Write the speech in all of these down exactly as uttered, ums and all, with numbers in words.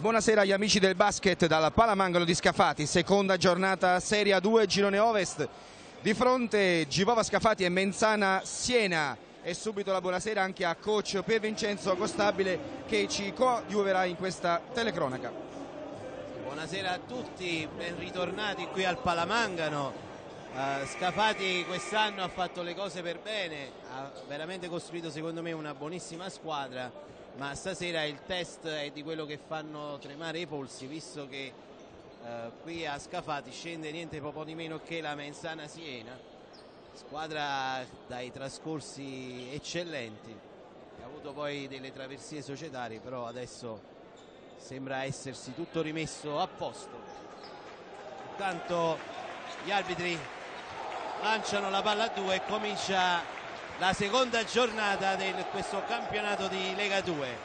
Buonasera agli amici del basket dal Palamangolo di Scafati, seconda giornata Serie A due Girone Ovest. Di fronte Givova Scafati e Menzana Siena. E subito la buonasera anche a coach Pier Vincenzo Costabile che ci coadiuverà in questa telecronaca. Buonasera a tutti, ben ritornati qui al Palamangano. Uh, Scafati quest'anno ha fatto le cose per bene, ha veramente costruito secondo me una buonissima squadra, ma stasera il test è di quello che fanno tremare i polsi, visto che uh, qui a Scafati scende niente poco di meno che la Menzana Siena, squadra dai trascorsi eccellenti, ha avuto poi delle traversie societarie, però adesso sembra essersi tutto rimesso a posto. Intanto gli arbitri lanciano la palla a due e comincia la seconda giornata di questo campionato di Lega due.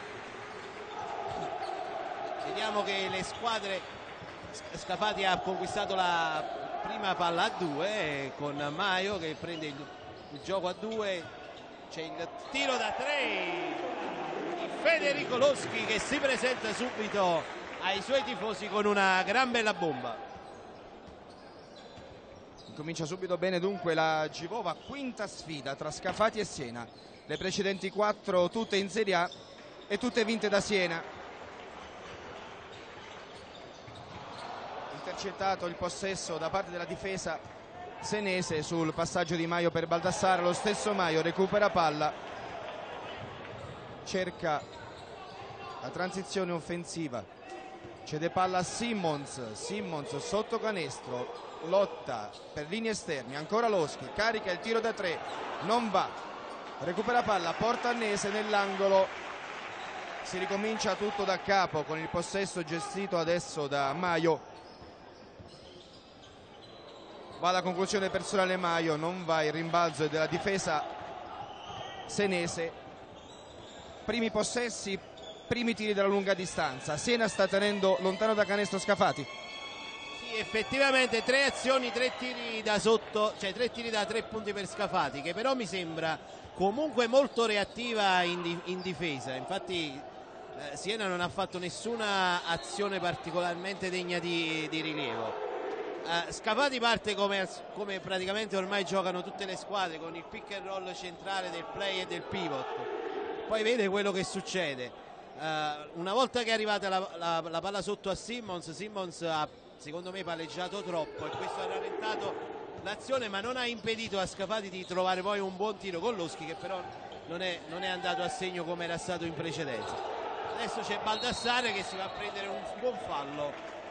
Vediamo che le squadre, Scafati ha conquistato la prima palla a due con Maio che prende il, il gioco a due, c'è il tiro da tre di Federico Loschi che si presenta subito ai suoi tifosi con una gran bella bomba. Comincia subito bene dunque la Givova, quinta sfida tra Scafati e Siena, le precedenti quattro tutte in Serie A e tutte vinte da Siena. Intercettato il possesso da parte della difesa senese sul passaggio di Maio per Baldassare, lo stesso Maio recupera palla, cerca la transizione offensiva, cede palla a Simmons, Simmons sotto canestro, lotta per linee esterne, ancora Loschi, carica il tiro da tre, non va, recupera palla, porta Annese nell'angolo, si ricomincia tutto da capo con il possesso gestito adesso da Maio, va la conclusione personale Maio, non va il rimbalzo della difesa senese, primi possessi, primi tiri dalla lunga distanza, Siena sta tenendo lontano da canestro Scafati. Effettivamente tre azioni, tre tiri da sotto, cioè tre tiri da tre punti per Scafati, che però mi sembra comunque molto reattiva in, di, in difesa. Infatti eh, Siena non ha fatto nessuna azione particolarmente degna di, di rilievo. eh, Scafati parte come, come praticamente ormai giocano tutte le squadre, con il pick and roll centrale del play e del pivot, poi vede quello che succede. eh, una volta che è arrivata la, la, la palla sotto a Simmons, Simmons ha secondo me palleggiato troppo e questo ha rallentato l'azione, ma non ha impedito a Scafati di trovare poi un buon tiro con Loschi, che però non è, non è andato a segno come era stato in precedenza. Adesso c'è Baldassare che si va a prendere un buon fallo.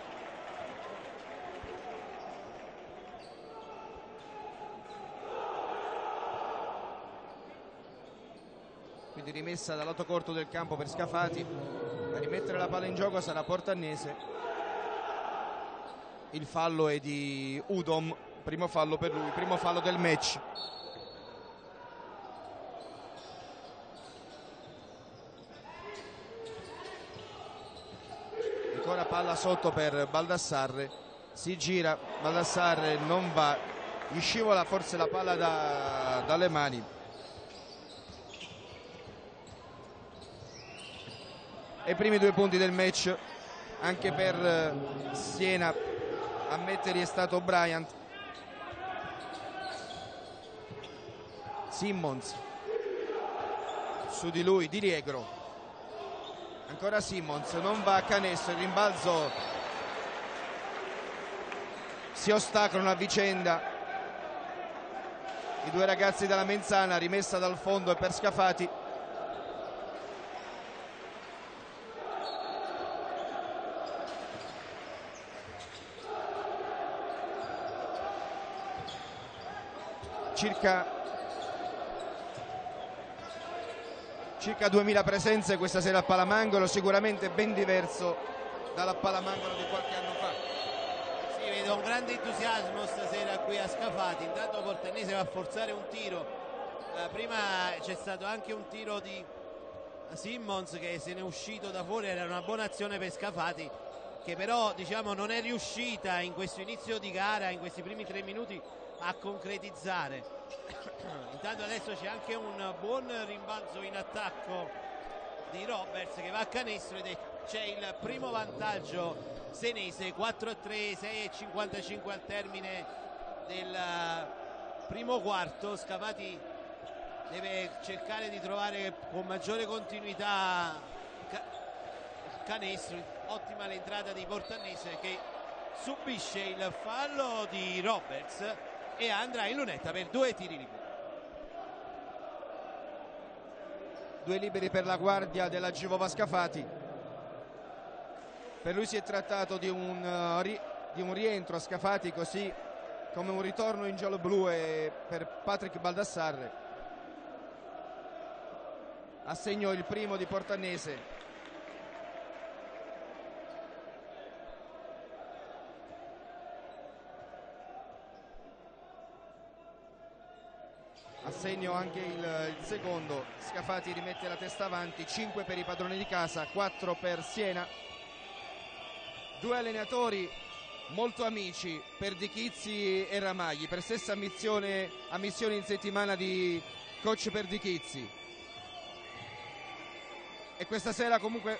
Quindi rimessa dal lato corto del campo per Scafati, a rimettere la palla in gioco sarà Portannese. Il fallo è di Udom, primo fallo per lui, primo fallo del match. Ancora palla sotto per Baldassarre, si gira, Baldassarre non va, gli scivola forse la palla da, dalle mani. E i primi due punti del match anche per Siena. A metterli è stato Bryant. Simmons, su di lui Di Liegro, ancora Simmons, non va a canestro, il rimbalzo, si ostacolano a vicenda i due ragazzi della Menzana, rimessa dal fondo e per Scafati. Circa, circa duemila presenze questa sera al Palamangolo, sicuramente ben diverso dal Palamangolo di qualche anno fa. Sì, vedo un grande entusiasmo stasera qui a Scafati. Intanto Portannese va a forzare un tiro, eh, prima c'è stato anche un tiro di Simmons che se ne è uscito da fuori, era una buona azione per Scafati, che però diciamo non è riuscita in questo inizio di gara, in questi primi tre minuti, a concretizzare. Intanto adesso c'è anche un buon rimbalzo in attacco di Roberts che va a canestro ed è c'è il primo vantaggio senese, quattro a tre, sei e cinquantacinque al termine del primo quarto. Scafati deve cercare di trovare con maggiore continuità canestro. Ottima l'entrata di Portanese che subisce il fallo di Roberts e andrà in lunetta per due tiri liberi. Due liberi per la guardia della Givova Scafati. Per lui si è trattato di un, uh, ri- di un rientro a Scafati, così come un ritorno in giallo-blu e per Patrick Baldassarre. A segno il primo di Portanese. A segno anche il, il secondo. Scafati rimette la testa avanti. Cinque per i padroni di casa, quattro per Siena. Due allenatori molto amici, per Di Chizzi e Ramagli, per stessa ammissione, ammissione in settimana di coach per Di Chizzi. E questa sera comunque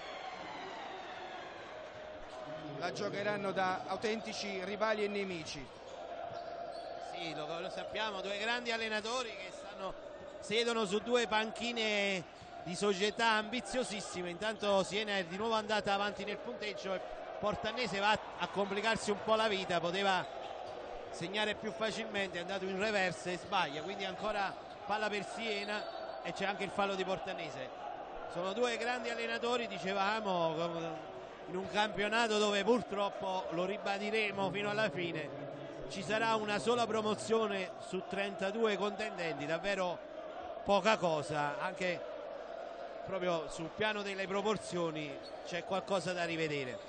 la giocheranno da autentici rivali e nemici. Sì, lo, lo sappiamo, due grandi allenatori che stanno, siedono su due panchine di società ambiziosissime. Intanto Siena è di nuovo andata avanti nel punteggio, Portanese va a complicarsi un po' la vita, poteva segnare più facilmente, è andato in reverse e sbaglia, quindi ancora palla per Siena e c'è anche il fallo di Portanese. Sono due grandi allenatori, dicevamo, in un campionato dove purtroppo, lo ribadiremo fino alla fine, ci sarà una sola promozione su trentadue contendenti, davvero poca cosa, anche proprio sul piano delle proporzioni c'è qualcosa da rivedere.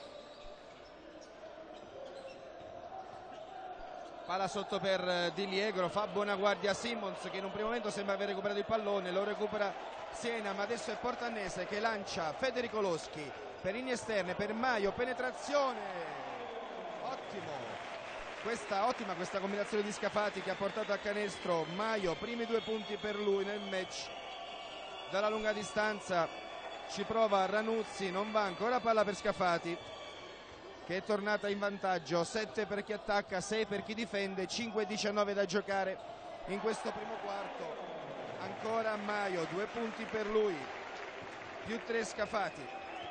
Palla sotto per Di Liegro, fa buona guardia Simmons che in un primo momento sembra aver recuperato il pallone, lo recupera Siena, ma adesso è Portanese che lancia Federico Loschi per linee esterne, per Maio, penetrazione, ottimo, questa ottima questa combinazione di Scafati che ha portato a canestro Maio, primi due punti per lui nel match. Dalla lunga distanza ci prova Ranuzzi, non va ancora, palla per Scafati che è tornata in vantaggio, sette per chi attacca, sei per chi difende, cinque diciannove da giocare in questo primo quarto. Ancora Maio, due punti per lui, più tre Scafati.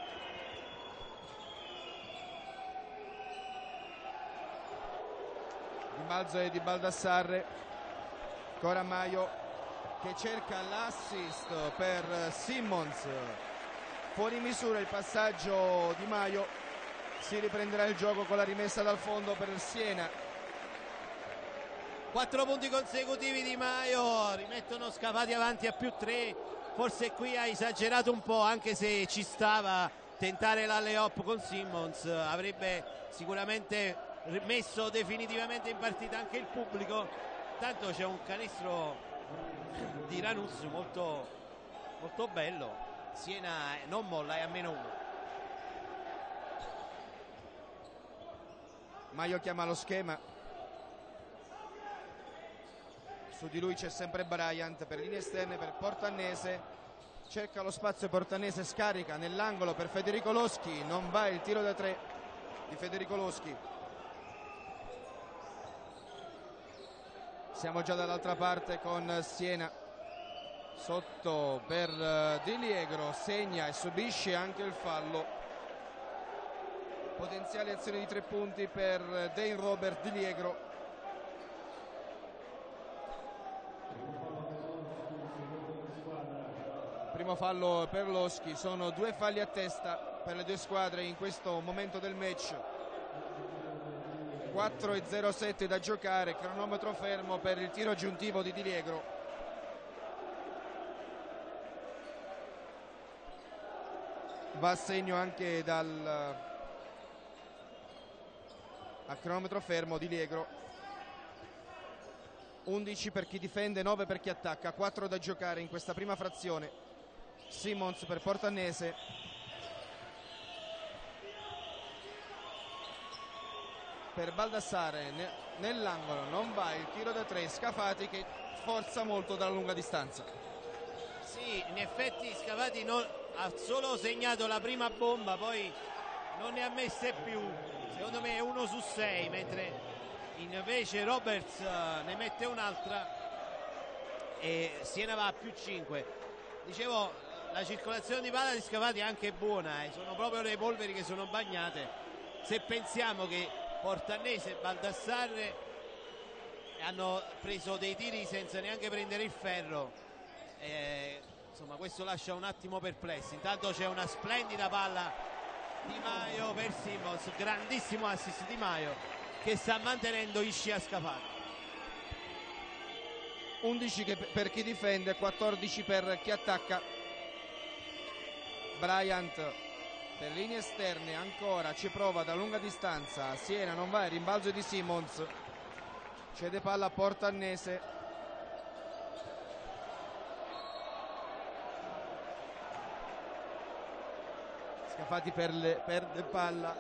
Rimbalzo è di Baldassarre, ancora Maio che cerca l'assist per Simmons, fuori misura il passaggio di Maio. Si riprenderà il gioco con la rimessa dal fondo per Siena. Quattro punti consecutivi di Maio, rimettono Scafati avanti a più tre. Forse qui ha esagerato un po', anche se ci stava tentare l'alley-oop con Simmons, avrebbe sicuramente messo definitivamente in partita anche il pubblico. Tanto c'è un canestro di Ranuzzi molto, molto bello. Siena non molla, è a meno uno. Maio chiama lo schema, su di lui c'è sempre Bryant per linee esterne per Portanese, cerca lo spazio Portanese, scarica nell'angolo per Federico Loschi, non va il tiro da tre di Federico Loschi. Siamo già dall'altra parte con Siena sotto per Di Liegro, segna e subisce anche il fallo. Potenziale azione di tre punti per Dane Robert Di Liegro. Primo fallo per Loschi, sono due falli a testa per le due squadre in questo momento del match. quattro e zero sette da giocare, cronometro fermo per il tiro aggiuntivo di Di Liegro. Va a segno anche dal a cronometro fermo Di Liegro. undici per chi difende, nove per chi attacca, quattro da giocare in questa prima frazione. Simmons per Portanese, per Baldassare nell'angolo, non va il tiro da tre, Scafati che forza molto dalla lunga distanza. Sì, in effetti Scafati non, ha solo segnato la prima bomba, poi non ne ha messe più, secondo me è uno su sei, mentre invece Roberts ne mette un'altra e Siena va a più cinque. Dicevo, la circolazione di palla di Scafati è anche buona, eh. Sono proprio le polveri che sono bagnate. Se pensiamo che Portannese e Baldassarre hanno preso dei tiri senza neanche prendere il ferro, eh, insomma questo lascia un attimo perplessi. Intanto c'è una splendida palla Di Maio per Simmons, grandissimo assist Di Maio che sta mantenendo in scia Scafati. undici che per chi difende, quattordici per chi attacca. Bryant per linee esterne, ancora ci prova da lunga distanza, Siena non va, il rimbalzo di Simmons, cede palla a Portannese. Scafati per le, perde palla,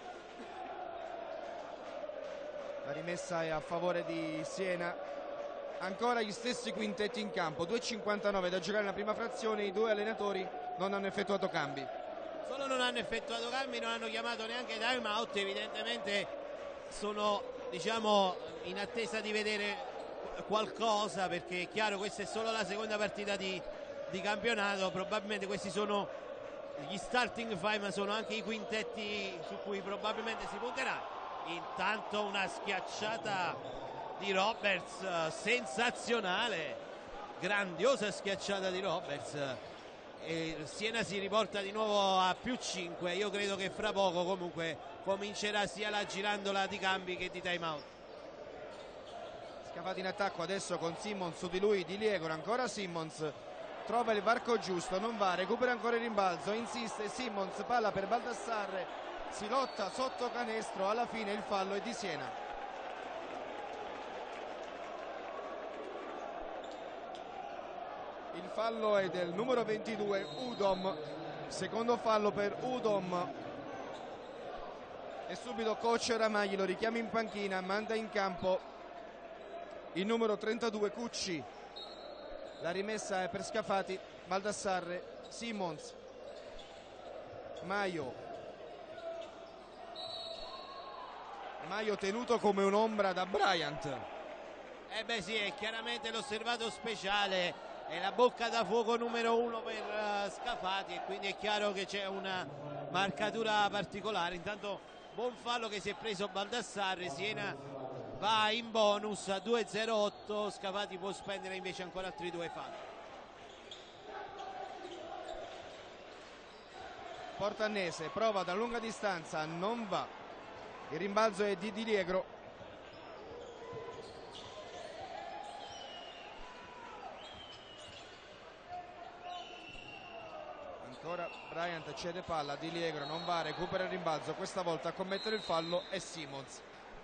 la rimessa è a favore di Siena. Ancora gli stessi quintetti in campo, due e cinquantanove da giocare nella prima frazione, i due allenatori non hanno effettuato cambi. Solo non hanno effettuato cambi, non hanno chiamato neanche time out, evidentemente sono, diciamo, in attesa di vedere qualcosa, perché è chiaro questa è solo la seconda partita di, di campionato, probabilmente questi sono gli starting five, ma sono anche i quintetti su cui probabilmente si punterà. Intanto una schiacciata di Roberts, sensazionale, grandiosa schiacciata di Roberts, e Siena si riporta di nuovo a più cinque. Io credo che fra poco comunque comincerà sia la girandola di cambi che di time out. Scafati in attacco adesso con Simmons su di lui, Di Liegro, ancora Simmons, trova il varco giusto, non va, recupera ancora il rimbalzo, insiste Simmons, palla per Baldassarre, si lotta sotto canestro, alla fine il fallo è di Siena. Il fallo è del numero ventidue, Udom, secondo fallo per Udom, e subito coach Ramagli lo richiama in panchina, manda in campo il numero trentadue Cucci. La rimessa è per Scafati, Baldassarre, Simmons, Maio, Maio tenuto come un'ombra da Bryant. Eh beh sì, è chiaramente l'osservato speciale, è la bocca da fuoco numero uno per uh, Scafati, e quindi è chiaro che c'è una marcatura particolare. Intanto buon fallo che si è preso Baldassarre, Siena va in bonus a due zero otto, Scafati può spendere invece ancora altri due falli. Portannese prova da lunga distanza, non va, il rimbalzo è di Di Liegro. Ancora Bryant cede palla, Di Liegro non va, recupera il rimbalzo, questa volta a commettere il fallo è Simmons.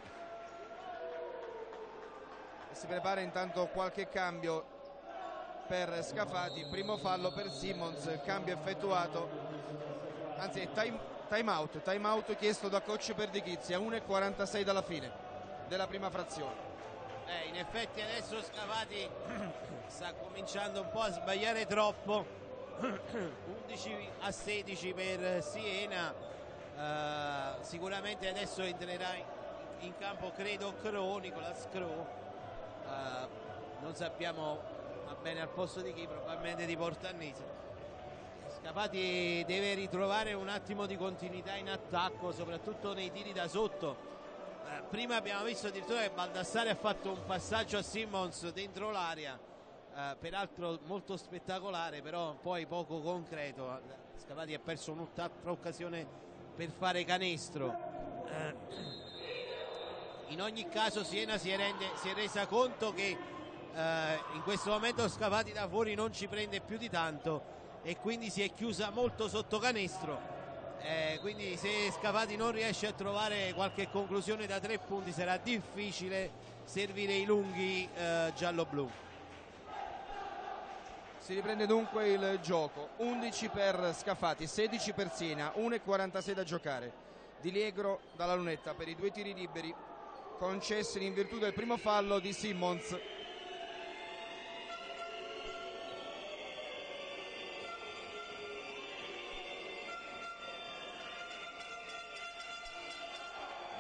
E si prepara intanto qualche cambio per Scafati, primo fallo per Simmons, cambio effettuato, anzi è time, time out, time out chiesto da coach Perdicchizzi a uno e quarantasei dalla fine della prima frazione. Eh, in effetti adesso Scafati sta cominciando un po' a sbagliare troppo. undici a sedici per Siena, uh, sicuramente adesso entrerà in, in campo credo Crow, Nicolas Crow, uh, non sappiamo va bene al posto di chi, probabilmente di Portannese. Scafati deve ritrovare un attimo di continuità in attacco, soprattutto nei tiri da sotto. Uh, prima abbiamo visto addirittura che Baldassarre ha fatto un passaggio a Simmons dentro l'area, Uh, peraltro molto spettacolare, però poi poco concreto. Scafati ha perso un'altra occasione per fare canestro. Uh, in ogni caso Siena si è, rende, si è resa conto che uh, in questo momento Scafati da fuori non ci prende più di tanto, e quindi si è chiusa molto sotto canestro. Eh, quindi se Scafati non riesce a trovare qualche conclusione da tre punti sarà difficile servire i lunghi uh, giallo-blu. Si riprende dunque il gioco, undici per Scafati, sedici per Siena, uno e quarantasei da giocare. Di Liegro dalla lunetta per i due tiri liberi concessi in virtù del primo fallo di Simmons.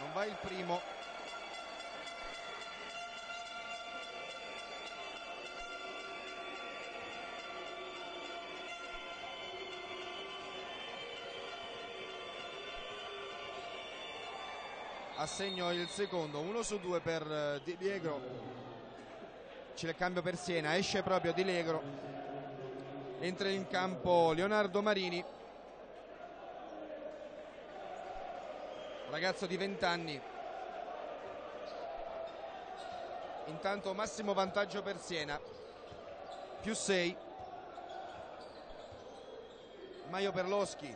non va il primo. Assegno il secondo, uno su due per Di Liegro. C'è il cambio per Siena, esce proprio Di Liegro, entra in campo Leonardo Marini, ragazzo di venti anni. Intanto massimo vantaggio per Siena, più sei. Maio per Loschi,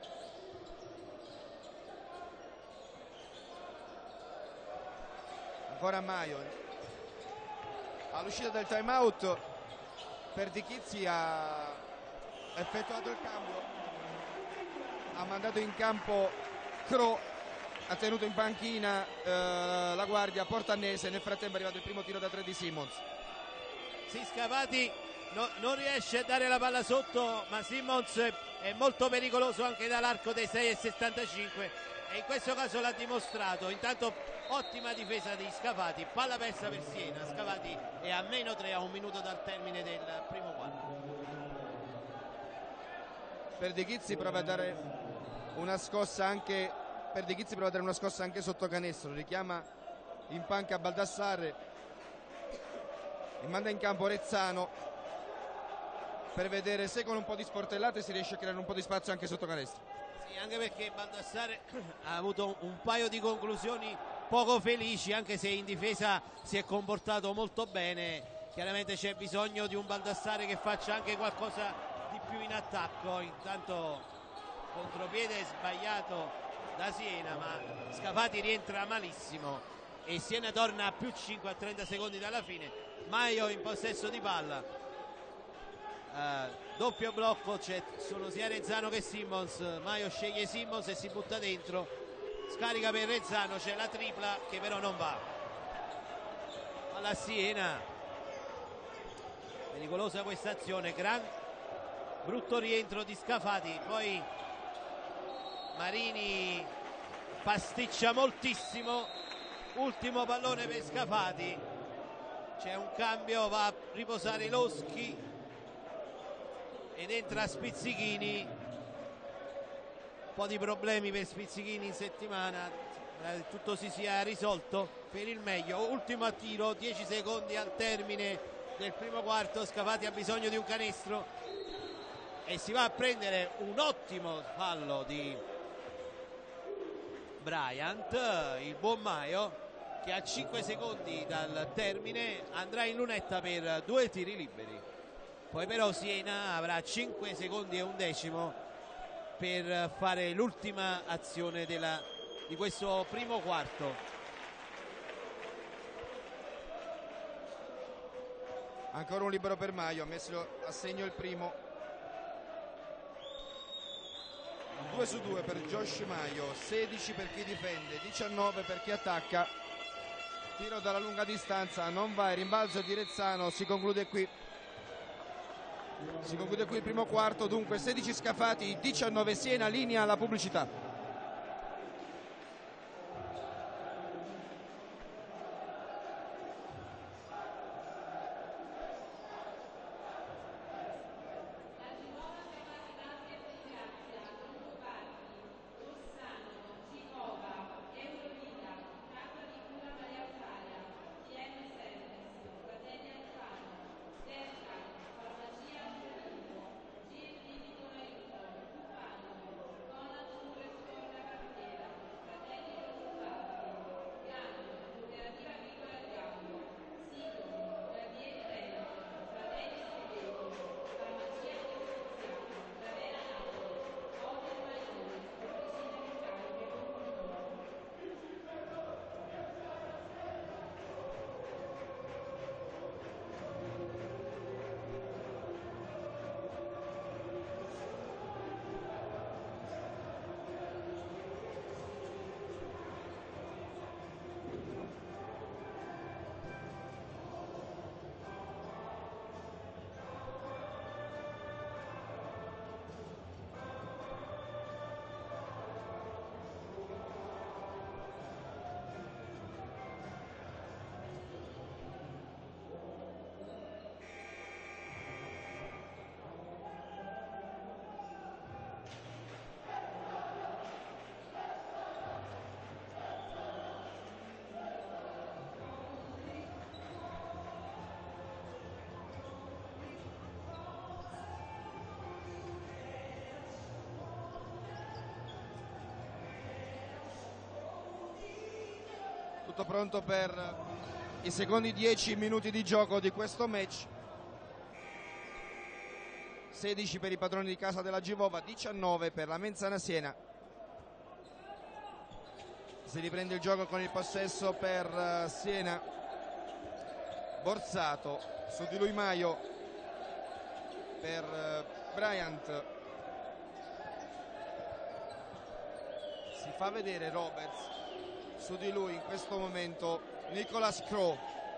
ancora Maio. All'uscita del time out per Di Chizzi ha effettuato il cambio, ha mandato in campo Cro, ha tenuto in panchina eh, la guardia Portannese. Nel frattempo è arrivato il primo tiro da tre di Simmons. Sì, Scafati no, non riesce a dare la palla sotto, ma Simmons è, è molto pericoloso anche dall'arco dei sei virgola settantacinque e in questo caso l'ha dimostrato. Intanto ottima difesa di Scafati, palla persa per Siena. Scafati è a meno tre a un minuto dal termine del primo quarto. Per Di Chizzi prova a dare una scossa anche per De Chizzi prova a dare una scossa anche sotto canestro, richiama in panca Baldassarre e manda in campo Rezzano per vedere se con un po' di sportellate si riesce a creare un po' di spazio anche sotto canestro. Sì, anche perché Baldassarre ha avuto un paio di conclusioni poco felici, anche se in difesa si è comportato molto bene. Chiaramente c'è bisogno di un Baldassarre che faccia anche qualcosa di più in attacco. Intanto contropiede sbagliato da Siena, ma Scafati rientra malissimo e Siena torna a più cinque a trenta secondi dalla fine. Maio in possesso di palla, uh, doppio blocco, c'è solo sia Rezzano che Simmons. Maio sceglie Simmons e si butta dentro, scarica per Rezzano, c'è la tripla che però non va. Alla Siena, pericolosa questa azione, gran brutto rientro di Scafati, poi Marini pasticcia moltissimo, ultimo pallone per Scafati, c'è un cambio, va a riposare Loschi ed entra Spizzichini. Un po' di problemi per Spizzichini in settimana, tutto si sia risolto per il meglio. Ultimo tiro, dieci secondi al termine del primo quarto. Scafati ha bisogno di un canestro e si va a prendere un ottimo fallo di Bryant, il buon Maio, che a cinque secondi dal termine andrà in lunetta per due tiri liberi. Poi però Siena avrà cinque secondi e un decimo per fare l'ultima azione della, di questo primo quarto. Ancora un libero per Maio, ha messo a segno il primo. due su due per Josh Maio, sedici per chi difende, diciannove per chi attacca. Tiro dalla lunga distanza, non va, il rimbalzo di Rezzano. Si conclude qui si conclude qui il primo quarto, dunque sedici Scafati, diciannove Siena. Linea alla pubblicità. Tutto pronto per i secondi dieci minuti di gioco di questo match. sedici per i padroni di casa della Givova, diciannove per la Menzana Siena. Si riprende il gioco con il possesso per Siena. Borsato, su di lui Maio per Bryant. Si fa vedere Roberts, su di lui in questo momento Nicolas Crow.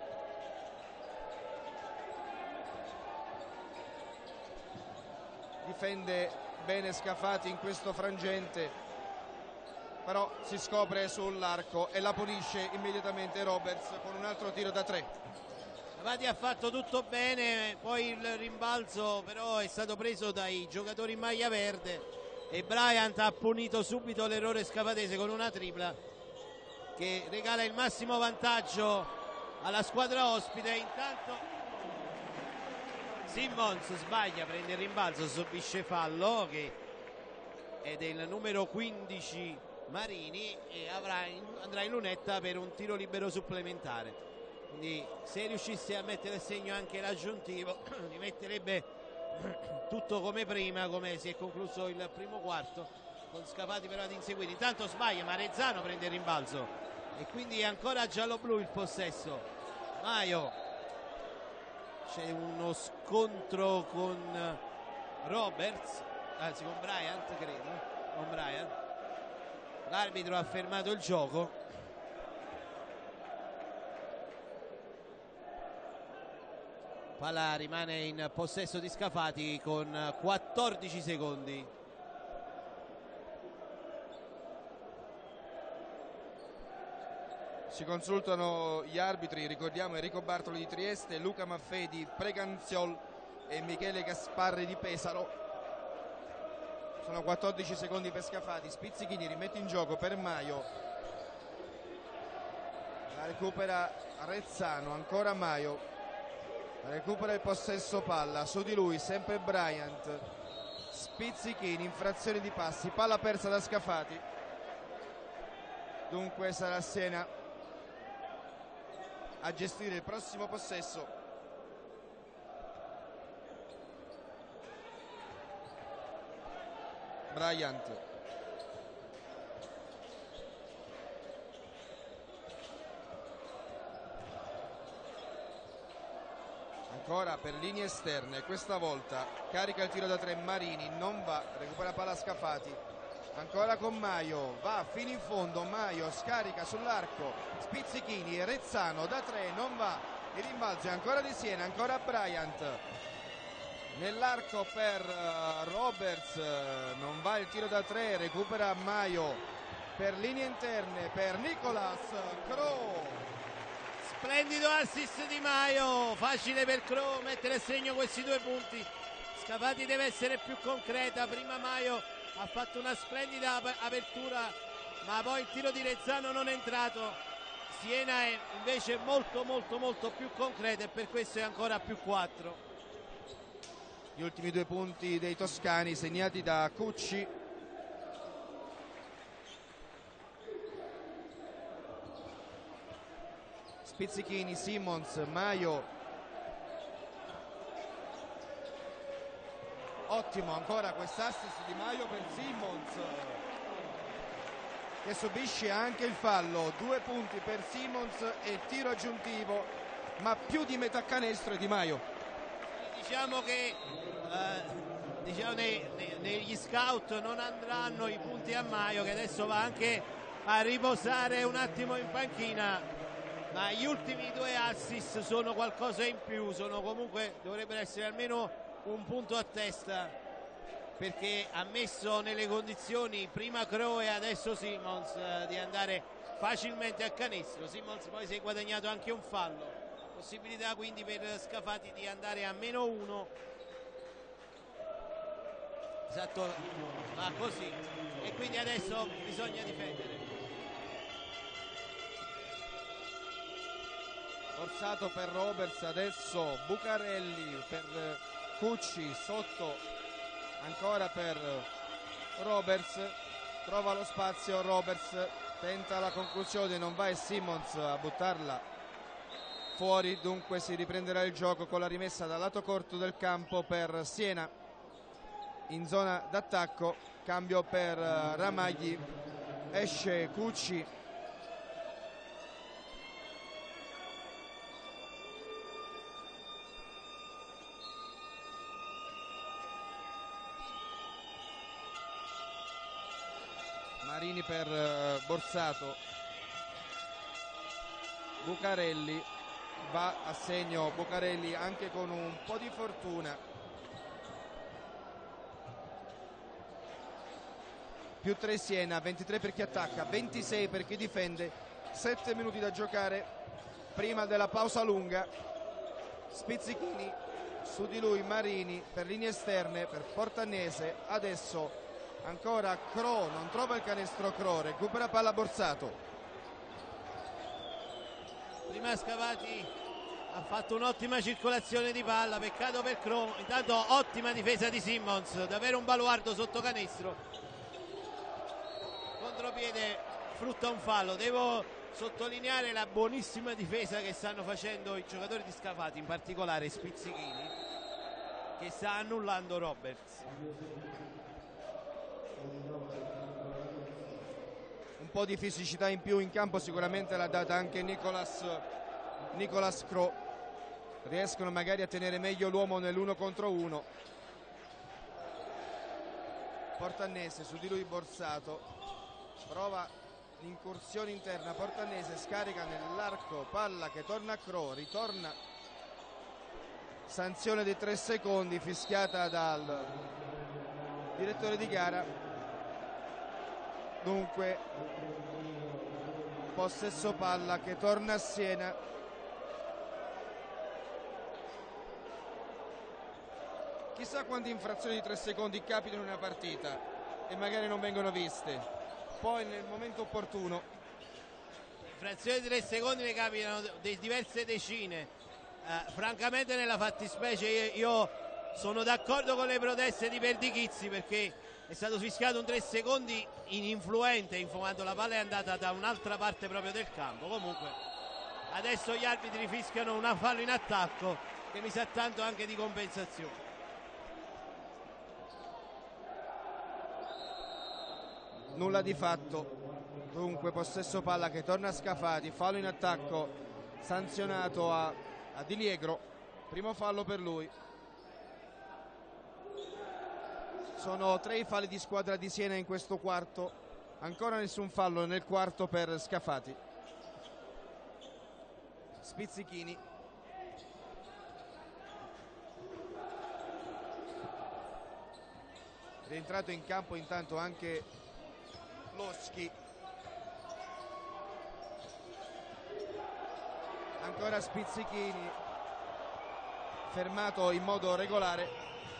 Difende bene Scafati in questo frangente, però si scopre sull'arco e la punisce immediatamente Roberts con un altro tiro da tre. Scafati ha fatto tutto bene, poi il rimbalzo però è stato preso dai giocatori in maglia verde e Bryant ha punito subito l'errore scafatese con una tripla che regala il massimo vantaggio alla squadra ospite. Intanto Simmons sbaglia, prende il rimbalzo, subisce fallo che è del numero quindici Marini e avrà in, andrà in lunetta per un tiro libero supplementare. Quindi se riuscisse a mettere a segno anche l'aggiuntivo rimetterebbe tutto come prima, come si è concluso il primo quarto, con Scafati però ad inseguire. Intanto sbaglia, ma Rezzano prende il rimbalzo e quindi è ancora giallo-blu il possesso. Maio, c'è uno scontro con Roberts, anzi con Bryant credo, con Bryant. L'arbitro ha fermato il gioco. Palla rimane in possesso di Scafati con quattordici secondi. Si consultano gli arbitri, ricordiamo Enrico Bartoli di Trieste, Luca Maffei di Preganziol e Michele Gasparri di Pesaro. Sono quattordici secondi per Scafati. Spizzichini rimette in gioco per Maio, la recupera Rezzano, ancora Maio, la recupera il possesso palla, su di lui sempre Bryant. Spizzichini, infrazione di passi, palla persa da Scafati. Dunque sarà Siena a gestire il prossimo possesso. Bryant, ancora per linee esterne, questa volta carica il tiro da tre Marini, non va, recupera palla Scafati, ancora con Maio, va fino in fondo Maio, scarica sull'arco Spizzichini, Rezzano da tre, non va, il rimbalzo è ancora di Siena, ancora Bryant nell'arco per uh, Roberts, non va il tiro da tre, recupera Maio per linee interne per Nicolas Crow. Splendido assist di Maio, facile per Crow mettere a segno questi due punti. Scafati deve essere più concreta, prima Maio ha fatto una splendida apertura ma poi il tiro di Rezzano non è entrato. Siena è invece molto molto molto più concreta e per questo è ancora più quattro. Gli ultimi due punti dei toscani segnati da Cucci. Spizzichini, Simmons, Maio. Ottimo ancora quest'assist di Maio per Simmons che subisce anche il fallo. Due punti per Simmons e tiro aggiuntivo, ma più di metà canestro è di Maio. Diciamo che eh, diciamo nei, nei, negli scout non andranno i punti a Maio, che adesso va anche a riposare un attimo in panchina, ma gli ultimi due assist sono qualcosa in più, sono comunque, dovrebbero essere almeno un punto a testa, perché ha messo nelle condizioni prima Crow e adesso Simmons eh, di andare facilmente a canestro. Simmons poi si è guadagnato anche un fallo, possibilità quindi per Scafati di andare a meno uno. Esatto, va così e quindi adesso bisogna difendere. Forzato per Roberts, adesso Bucarelli per Cucci, sotto ancora per Roberts, trova lo spazio Roberts tenta la conclusione, non va, e Simmons a buttarla fuori. Dunque si riprenderà il gioco con la rimessa dal lato corto del campo per Siena in zona d'attacco. Cambio per Ramagli, esce Cucci. Marini per Borsato. Bucarelli, va a segno Bucarelli anche con un po' di fortuna. Più tre Siena, ventitré per chi attacca, ventisei per chi difende. sette minuti da giocare prima della pausa lunga. Spizzichini, su di lui Marini per linee esterne per Portanese. Adesso ancora Cro, non trova il canestro Cro, recupera palla Borsato. Prima Scafati ha fatto un'ottima circolazione di palla, peccato per Cro. Intanto ottima difesa di Simmons, davvero un baluardo sotto canestro. Contropiede frutta un fallo. Devo sottolineare la buonissima difesa che stanno facendo i giocatori di Scafati, in particolare Spizzichini, che sta annullando Roberts. Un po' di fisicità in più in campo sicuramente l'ha data anche Nicolas, Nicolas Cro. Riescono magari a tenere meglio l'uomo nell'uno contro uno. Portanese, su di lui Borsato, prova l'incursione interna. Portanese scarica nell'arco, palla che torna a Cro, ritorna. Sanzione di tre secondi fischiata dal direttore di gara. Dunque possesso palla che torna a Siena. Chissà quante infrazioni di tre secondi capitano in una partita e magari non vengono viste poi nel momento opportuno. Infrazioni di tre secondi ne capitano di diverse decine. eh, francamente nella fattispecie io, io sono d'accordo con le proteste di Perdichizzi, perché è stato fischiato un tre secondi ininfluente in quanto la palla è andata da un'altra parte proprio del campo. Comunque adesso gli arbitri fischiano un fallo in attacco che mi sa tanto anche di compensazione. Nulla di fatto. Dunque possesso palla che torna a Scafati, fallo in attacco sanzionato a, a Di Liegro, primo fallo per lui. Sono tre i falli di squadra di Siena in questo quarto, ancora nessun fallo nel quarto per Scafati. Spizzichini, rientrato in campo intanto anche Loschi, ancora Spizzichini, fermato in modo regolare.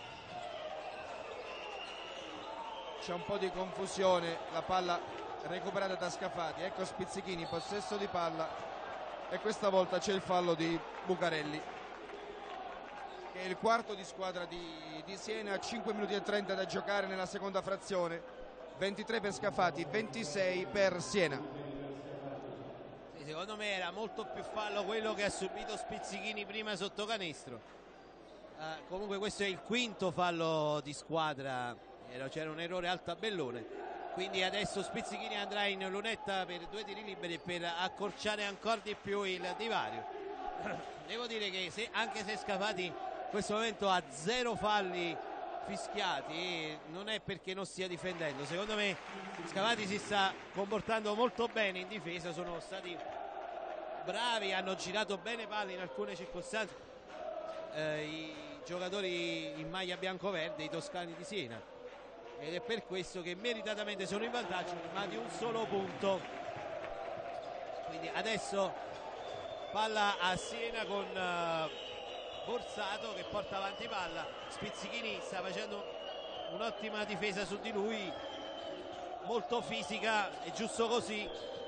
C'è un po' di confusione, la palla recuperata da Scafati. Ecco Spizzichini, possesso di palla, e questa volta c'è il fallo di Bucarelli, che è il quarto di squadra di, di Siena. Cinque minuti e trenta da giocare nella seconda frazione, ventitré per Scafati, ventisei per Siena. Sì, secondo me era molto più fallo quello che ha subito Spizzichini prima sotto canestro. Uh, comunque questo è il quinto fallo di squadra. C'era un errore al tabellone, quindi adesso Spizzichini andrà in lunetta per due tiri liberi per accorciare ancora di più il divario. Devo dire che se, anche se Scafati in questo momento ha zero falli fischiati, non è perché non stia difendendo. Secondo me Scafati si sta comportando molto bene in difesa, sono stati bravi, hanno girato bene palle in alcune circostanze eh, i giocatori in maglia bianco-verde, i toscani di Siena, ed è per questo che meritatamente sono in vantaggio, ma di un solo punto. Quindi adesso palla a Siena con uh, Borsato che porta avanti palla. Spizzichini sta facendo un'ottima difesa su di lui, molto fisica, è giusto così.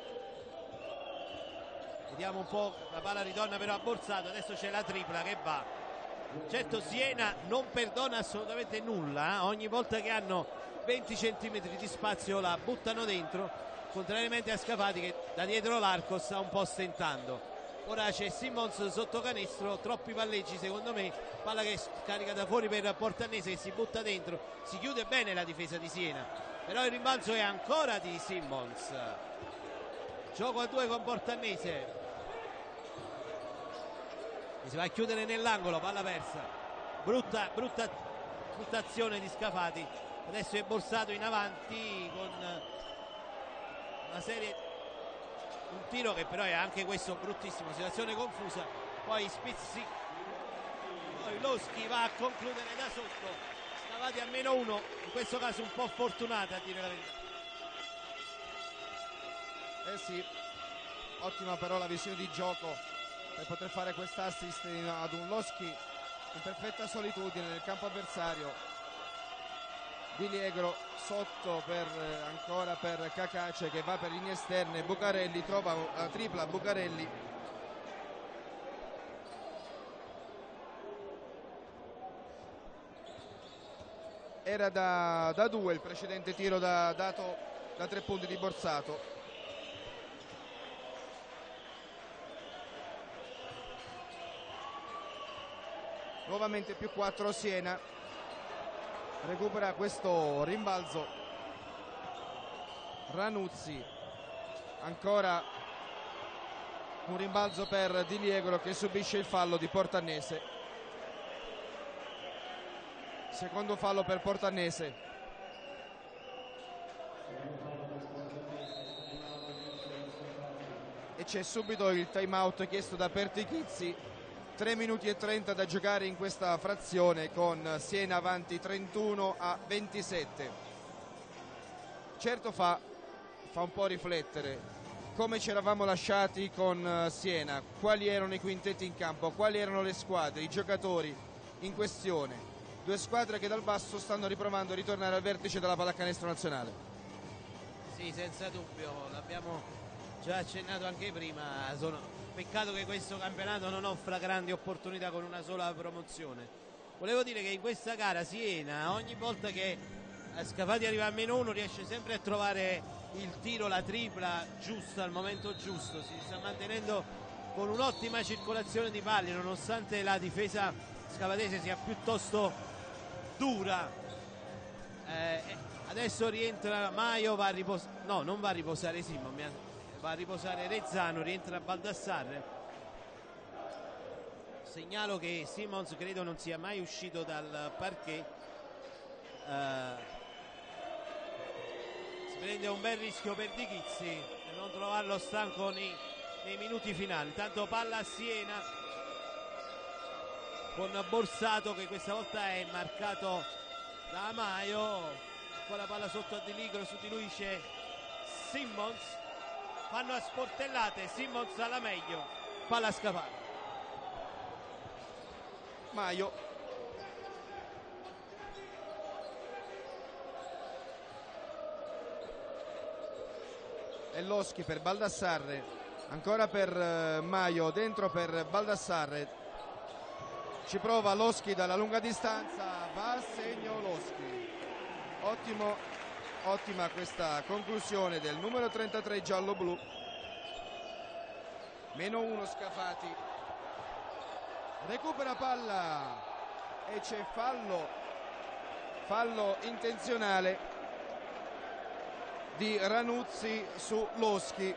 Vediamo un po', la palla ritorna però a Borsato, adesso c'è la tripla che va. Certo Siena non perdona assolutamente nulla, eh? Ogni volta che hanno venti centimetri di spazio la buttano dentro, contrariamente a Scafati che da dietro l'arco sta un po' stentando. Ora c'è Simmons sotto canestro, troppi palleggi secondo me, palla che scarica da fuori per Portanese che si butta dentro, si chiude bene la difesa di Siena, però il rimbalzo è ancora di Simmons. Gioco a due con Portanese, si va a chiudere nell'angolo, palla persa, brutta, brutta, brutta azione di Scafati. Adesso è borsato in avanti con una serie, un tiro che però è anche questo bruttissimo, situazione confusa, poi Spizzi, poi Loschi va a concludere da sotto, Scafati a meno uno, in questo caso un po' fortunata a dire la verità. Eh sì, ottima però la visione di gioco per poter fare quest'assist ad un Loschi in perfetta solitudine nel campo avversario. Di Liegro sotto per eh, ancora per Cacace che va per linee esterne, Bucarelli trova la tripla, Bucarelli era da, da due il precedente tiro da, dato da tre punti di Borsato. Nuovamente più quattro Siena, recupera questo rimbalzo Ranuzzi, ancora un rimbalzo per Di Liegro che subisce il fallo di Portanese, secondo fallo per Portanese. E c'è subito il time out chiesto da Pertichizzi. tre minuti e trenta da giocare in questa frazione con Siena avanti trentuno a ventisette. Certo fa, fa un po' riflettere come ci eravamo lasciati con Siena, quali erano i quintetti in campo, quali erano le squadre, i giocatori in questione. Due squadre che dal basso stanno riprovando a ritornare al vertice della pallacanestro nazionale. Sì, senza dubbio, l'abbiamo già accennato anche prima, sono... peccato che questo campionato non offra grandi opportunità con una sola promozione. Volevo dire che in questa gara Siena ogni volta che Scafati arriva a meno uno riesce sempre a trovare il tiro, la tripla giusta al momento giusto, si sta mantenendo con un'ottima circolazione di palle nonostante la difesa scafatese sia piuttosto dura. Eh, adesso rientra Maio, va a riposare, no non va a riposare Simon, mi ha... va a riposare Rezzano, rientra Baldassarre. Segnalo che Simmons credo non sia mai uscito dal parquet, uh, si prende un bel rischio per Di Chizzi per non trovarlo stanco nei, nei minuti finali. Tanto palla a Siena con Borsato che questa volta è marcato da Maio, con la palla sotto a Di Liegro, su di lui c'è Simmons, fanno a sportellate, Simmons alla meglio, palla Scafati. Maio e Loschi per Baldassarre, ancora per uh, Maio, dentro per Baldassarre, ci prova Loschi dalla lunga distanza, va a segno Loschi. Ottimo, ottima questa conclusione del numero trentatré giallo-blu. Meno uno Scafati, recupera palla e c'è fallo, fallo intenzionale di Ranuzzi su Loschi.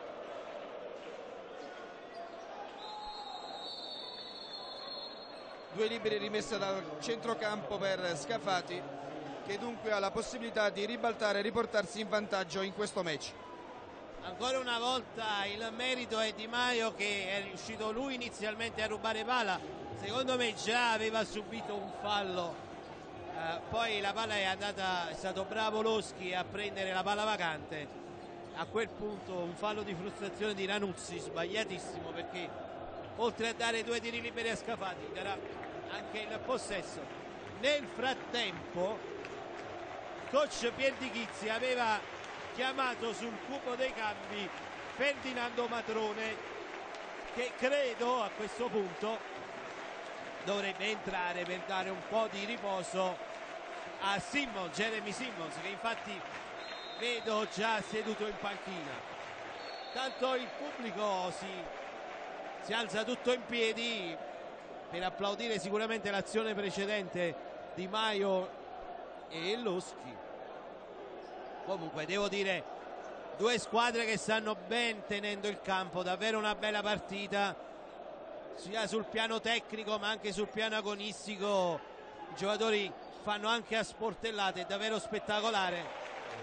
Due liberi rimesse dal centrocampo per Scafati, che dunque ha la possibilità di ribaltare e riportarsi in vantaggio in questo match. Ancora una volta il merito è Di Maio, che è riuscito lui inizialmente a rubare palla, secondo me già aveva subito un fallo, eh, poi la palla è andata, è stato bravo Loschi a prendere la palla vacante, a quel punto un fallo di frustrazione di Ranuzzi sbagliatissimo, perché oltre a dare due tiri liberi a Scafati darà anche il possesso. Nel frattempo coach Pierdichizzi aveva chiamato sul cupo dei cambi Ferdinando Matrone, che credo a questo punto dovrebbe entrare per dare un po' di riposo a Simmons, Jeremy Simmons, che infatti vedo già seduto in panchina. Tanto il pubblico si, si alza tutto in piedi per applaudire sicuramente l'azione precedente di Maio e Loschi. Comunque devo dire, due squadre che stanno ben tenendo il campo, davvero una bella partita sia sul piano tecnico ma anche sul piano agonistico. I giocatori fanno anche a sportellate, è davvero spettacolare.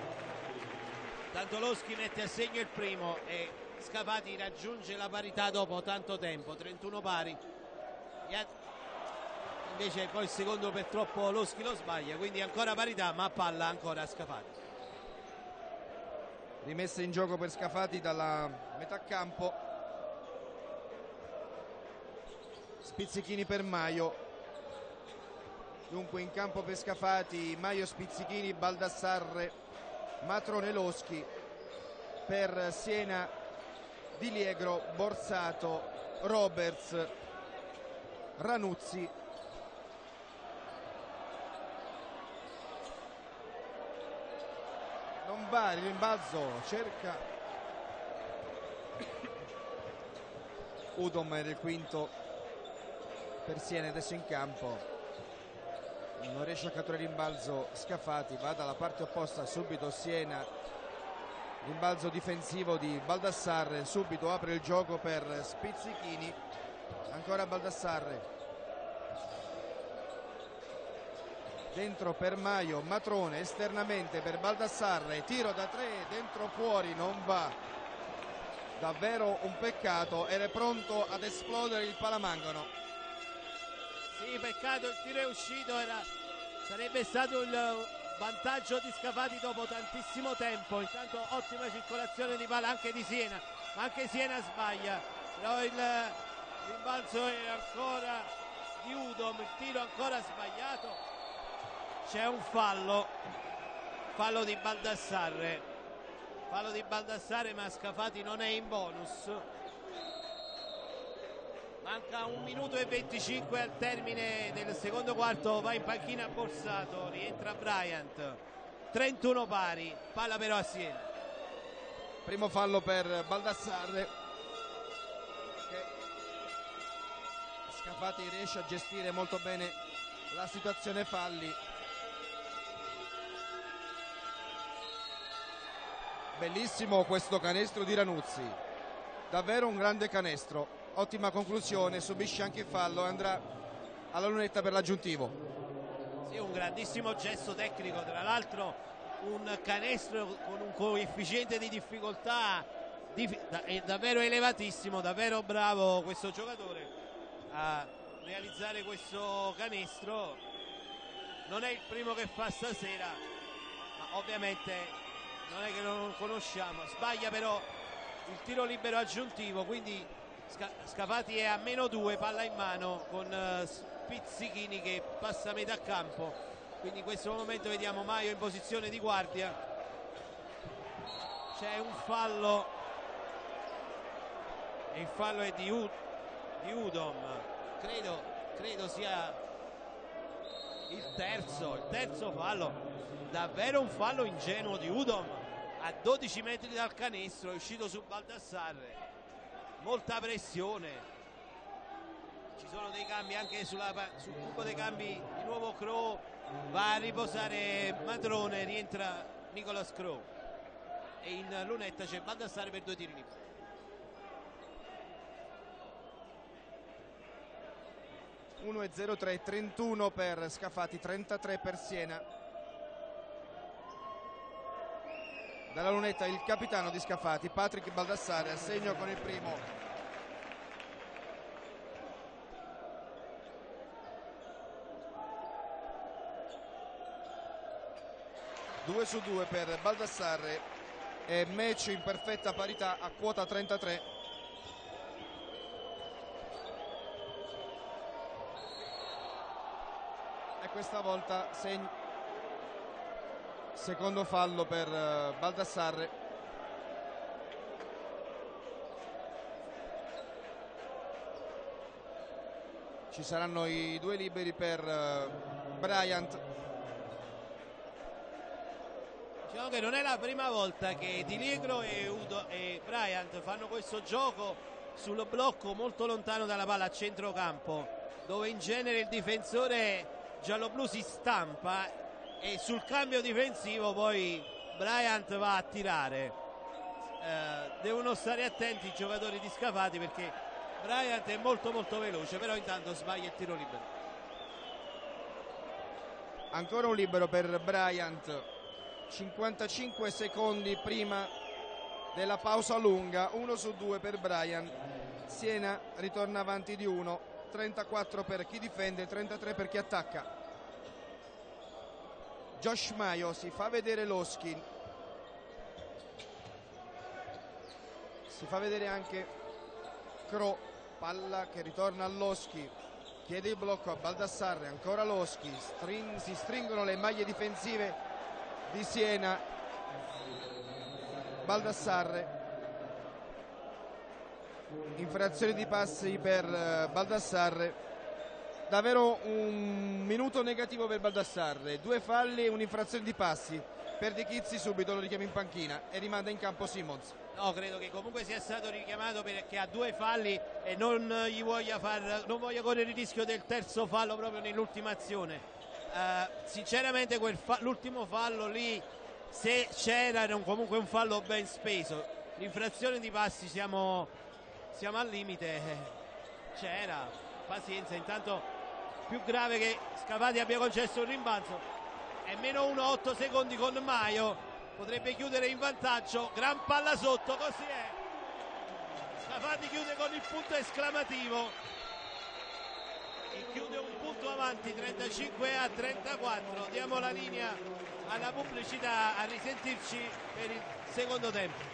Tanto Loschi mette a segno il primo e Scafati raggiunge la parità dopo tanto tempo, trentuno pari. Invece poi il secondo per troppo Loschi lo sbaglia, quindi ancora parità ma palla ancora a Scafati. Rimessa in gioco per Scafati dalla metà campo. Spizzichini per Maio. Dunque in campo per Scafati Maio, Spizzichini, Baldassarre, Matrone, Loschi. Per Siena Di Liegro, Borsato, Roberts, Ranuzzi. Non va, il rimbalzo, cerca Udom, era il quinto per Siena, adesso in campo. Non riesce a catturare il rimbalzo Scafati, va dalla parte opposta subito Siena, rimbalzo difensivo di Baldassarre, subito apre il gioco per Spizzichini, ancora Baldassarre, dentro per Maio, Matrone esternamente per Baldassarre, tiro da tre, dentro fuori, non va, davvero un peccato, ed è pronto ad esplodere il palamangano. Sì, peccato, il tiro è uscito, era, sarebbe stato il vantaggio di Scafati dopo tantissimo tempo. Intanto ottima circolazione di palla anche di Siena, ma anche Siena sbaglia, però il rimbalzo è ancora di Udom, il tiro ancora sbagliato. C'è un fallo, fallo di Baldassarre, fallo di Baldassarre, ma Scafati non è in bonus. Manca un minuto e venticinque al termine del secondo quarto, va in panchina Borsato, rientra Bryant, trentuno pari, palla però a Siena. Primo fallo per Baldassarre, che Scafati riesce a gestire molto bene la situazione falli. Bellissimo questo canestro di Ranuzzi, davvero un grande canestro. Ottima conclusione, subisce anche il fallo e andrà alla lunetta per l'aggiuntivo. Sì, un grandissimo gesto tecnico, tra l'altro un canestro con un coefficiente di difficoltà è davvero elevatissimo, davvero bravo questo giocatore a realizzare questo canestro. Non è il primo che fa stasera, ma ovviamente non è che non lo conosciamo. Sbaglia però il tiro libero aggiuntivo, quindi Scafati è a meno due, palla in mano con Spizzichini che passa a metà campo, quindi in questo momento vediamo Maio in posizione di guardia. C'è un fallo e il fallo è di, U- di Udom, credo, credo sia il terzo, il terzo fallo, davvero un fallo ingenuo di Udom a dodici metri dal canestro, è uscito su Baldassarre. Molta pressione, ci sono dei cambi anche sulla, sul cubo dei cambi, di nuovo Crow, va a riposare Matrone, rientra Nicolas Crow e in lunetta c'è Baldassarre per due tiri liberi. uno e zero tre, trentuno per Scafati, trentatré per Siena. Dalla lunetta il capitano di Scafati, Patrick Baldassarre, a segno con il primo. due su due per Baldassarre e match in perfetta parità a quota trentatré. E questa volta segno secondo fallo per uh, Baldassarre. Ci saranno i due liberi per uh, Bryant. Diciamo che non è la prima volta che Di Liegro e, Udo, e Bryant fanno questo gioco sul blocco molto lontano dalla palla a centrocampo, dove in genere il difensore gialloblu si stampa e sul cambio difensivo poi Bryant va a tirare. Eh, devono stare attenti i giocatori di Scafati, perché Bryant è molto molto veloce, però intanto sbaglia il tiro libero. Ancora un libero per Bryant, cinquantacinque secondi prima della pausa lunga, uno su due per Bryant. Siena ritorna avanti di uno, trentaquattro per chi difende, trentatré per chi attacca. Josh Maio, si fa vedere Loschi, si fa vedere anche Cro, palla che ritorna a Loschi, chiede il blocco a Baldassarre, ancora Loschi, string, si stringono le maglie difensive di Siena. Baldassarre, infrazione di passi per Baldassarre, davvero un minuto negativo per Baldassarre, due falli e un'infrazione di passi. Per De Chizzi subito lo richiama in panchina e rimanda in campo Simmons. No, credo che comunque sia stato richiamato perché ha due falli e non gli voglia far, non voglia correre il rischio del terzo fallo proprio nell'ultima azione. Uh, sinceramente quel fa, l'ultimo fallo lì, se c'era, era un, comunque un fallo ben speso. L'infrazione di passi siamo, siamo al limite, c'era, pazienza. Intanto più grave che Scafati abbia concesso un rimbalzo. È meno uno, otto secondi con Maio, potrebbe chiudere in vantaggio. Gran palla sotto, così è. Scafati chiude con il punto esclamativo e chiude un punto avanti, trentacinque a trentaquattro. Diamo la linea alla pubblicità, a risentirci per il secondo tempo.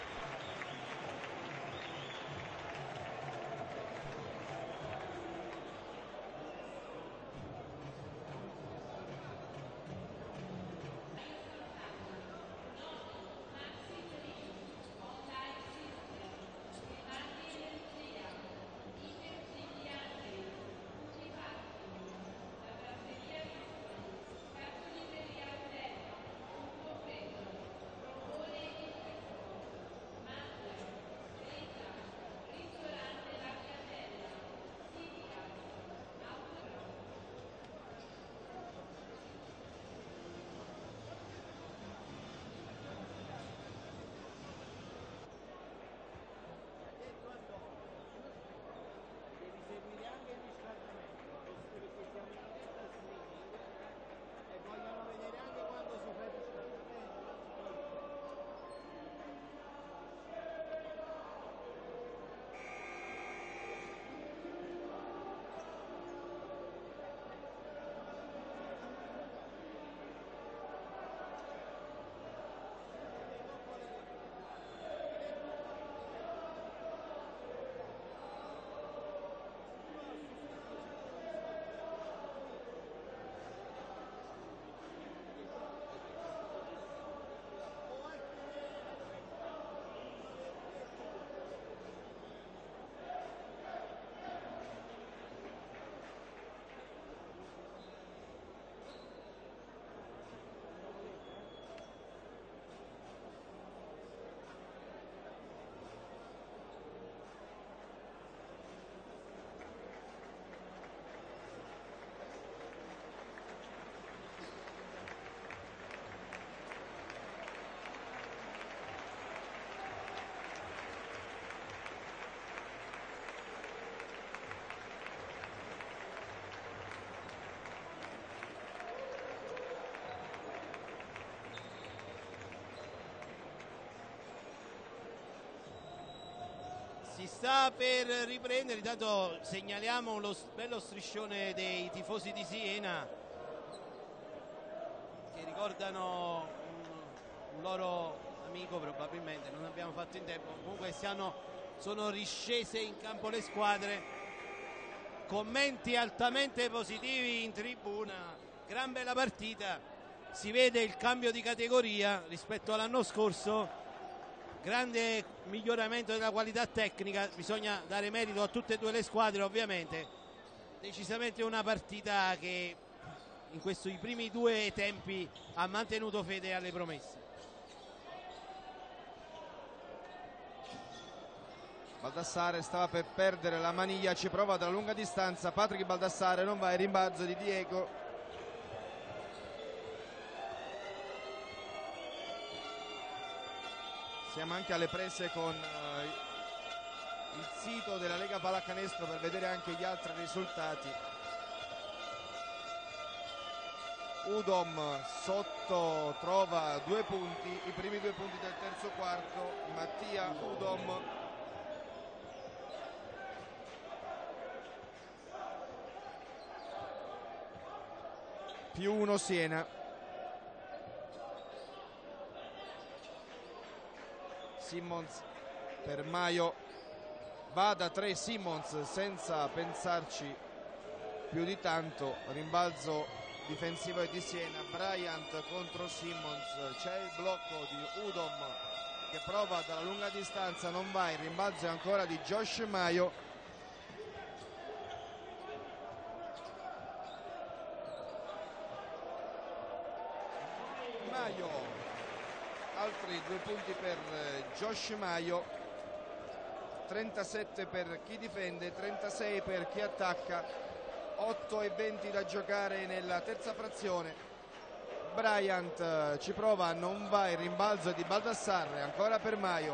Si sta per riprendere, intanto segnaliamo lo bello striscione dei tifosi di Siena che ricordano un, un loro amico, probabilmente non abbiamo fatto in tempo, comunque siano, sono riscese in campo le squadre. Commenti altamente positivi in tribuna, gran bella partita, si vede il cambio di categoria rispetto all'anno scorso, grande miglioramento della qualità tecnica, bisogna dare merito a tutte e due le squadre ovviamente. Decisamente una partita che in questi primi due tempi ha mantenuto fede alle promesse. Baldassare stava per perdere la maniglia, ci prova dalla lunga distanza Patrick Baldassare, non va, il rimbalzo di Diego. Siamo anche alle prese con uh, il sito della Lega Pallacanestro per vedere anche gli altri risultati. Udom sotto trova due punti, i primi due punti del terzo quarto. Mattia Udom più uno Siena. Simmons per Maio, va da tre Simmons senza pensarci più di tanto, rimbalzo difensivo di Siena. Bryant contro Simmons, c'è il blocco di Udom che prova dalla lunga distanza, non va, il rimbalzo è ancora di Josh Maio. Maio, altri due punti per Josh Maio, trentasette per chi difende, trentasei per chi attacca, otto e venti da giocare nella terza frazione. Bryant ci prova, non va, il rimbalzo di Baldassarre, ancora per Maio,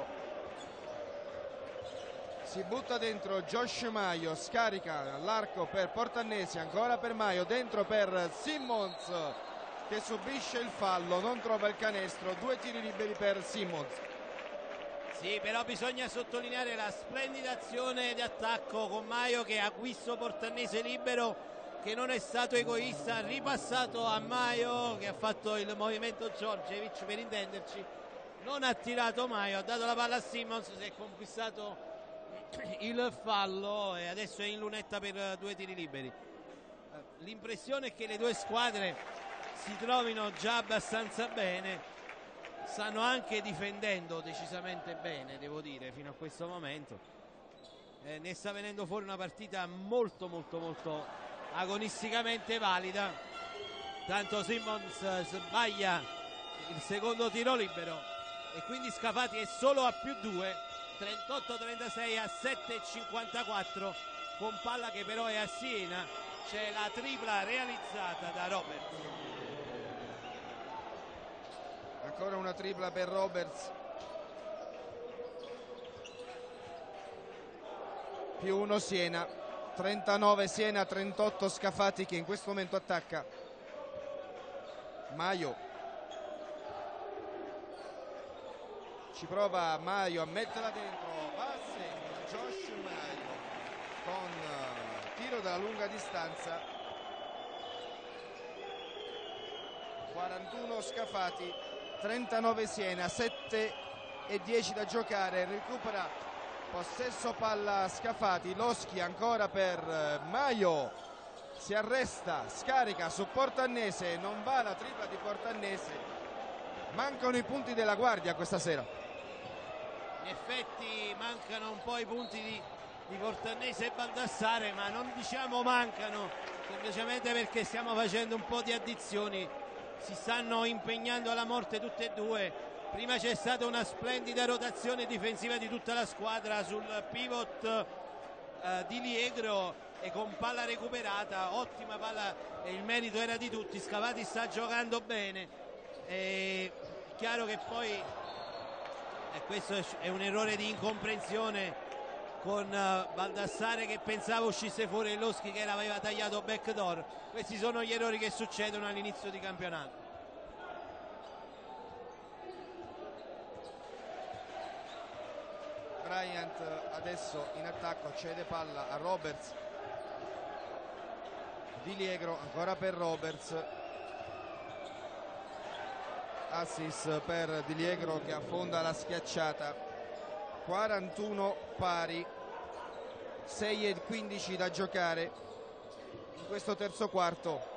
si butta dentro Josh Maio, scarica l'arco per Portannesi, ancora per Maio, dentro per Simmons che subisce il fallo, non trova il canestro, due tiri liberi per Simmons. Sì, però bisogna sottolineare la splendida azione di attacco con Maio che ha visto Portannese libero, che non è stato egoista, ha ripassato a Maio che ha fatto il movimento Djordjevic per intenderci, non ha tirato Maio, ha dato la palla a Simmons, si è conquistato il fallo e adesso è in lunetta per due tiri liberi. L'impressione è che le due squadre si trovino già abbastanza bene, stanno anche difendendo decisamente bene, devo dire, fino a questo momento. Eh, ne sta venendo fuori una partita molto molto molto agonisticamente valida. Tanto Simmons sbaglia il secondo tiro libero e quindi Scafati è solo a più due, trentotto trentasei a sette cinquantaquattro, con palla che però è a Siena. C'è la tripla realizzata da Roberts. Ancora una tripla per Roberts, più uno Siena, trentanove Siena, trentotto Scafati che in questo momento attacca. Maio, ci prova Maio a metterla dentro, va a segno Josh Maio con uh, tiro dalla lunga distanza. quarantuno Scafati, trentanove Siena, sette e dieci da giocare, recupera possesso palla Scafati, Loschi ancora per Maio, si arresta, scarica su Portannese, non va la tripla di Portannese, mancano i punti della guardia questa sera. In effetti mancano un po' i punti di, di Portannese e Baldassare, ma non diciamo mancano, semplicemente perché stiamo facendo un po' di addizioni, si stanno impegnando alla morte tutte e due. Prima c'è stata una splendida rotazione difensiva di tutta la squadra sul pivot eh, di Liegro e con palla recuperata, ottima palla e il merito era di tutti. Scafati sta giocando bene, è chiaro che poi e questo è un errore di incomprensione con Baldassare che pensava uscisse fuori e Loschi che l'aveva tagliato backdoor. Questi sono gli errori che succedono all'inizio di campionato. Bryant adesso in attacco, cede palla a Roberts, Di Liegro ancora per Roberts, assist per Di Liegro che affonda la schiacciata. Quarantuno pari, sei e quindici da giocare in questo terzo quarto.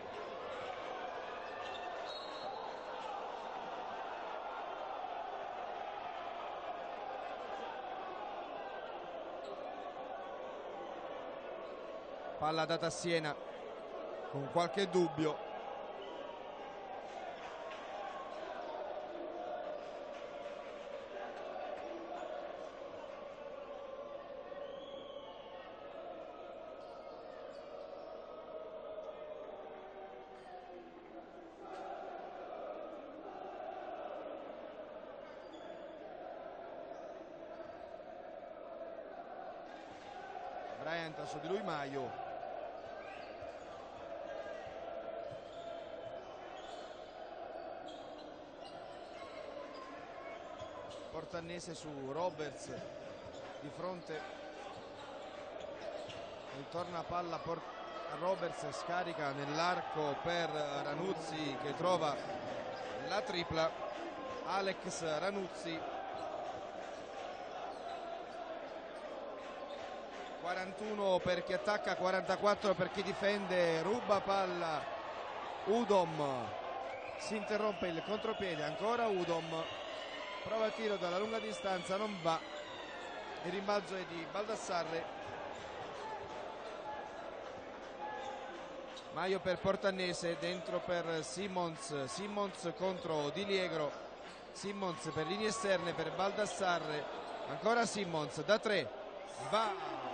Palla data a Siena con qualche dubbio. Bryant su di lui Maio, Portannese su Roberts di fronte, ritorna palla a Roberts, scarica nell'arco per Ranuzzi che trova la tripla. Alex Ranuzzi, quarantuno per chi attacca, quarantaquattro per chi difende, ruba palla Udom, si interrompe il contropiede, ancora Udom, prova il tiro dalla lunga distanza, non va, il rimbalzo è di Baldassarre. Maio per Portannese, dentro per Simmons, Simmons contro Di Liegro, Simmons per linee esterne per Baldassarre, ancora Simmons da tre, va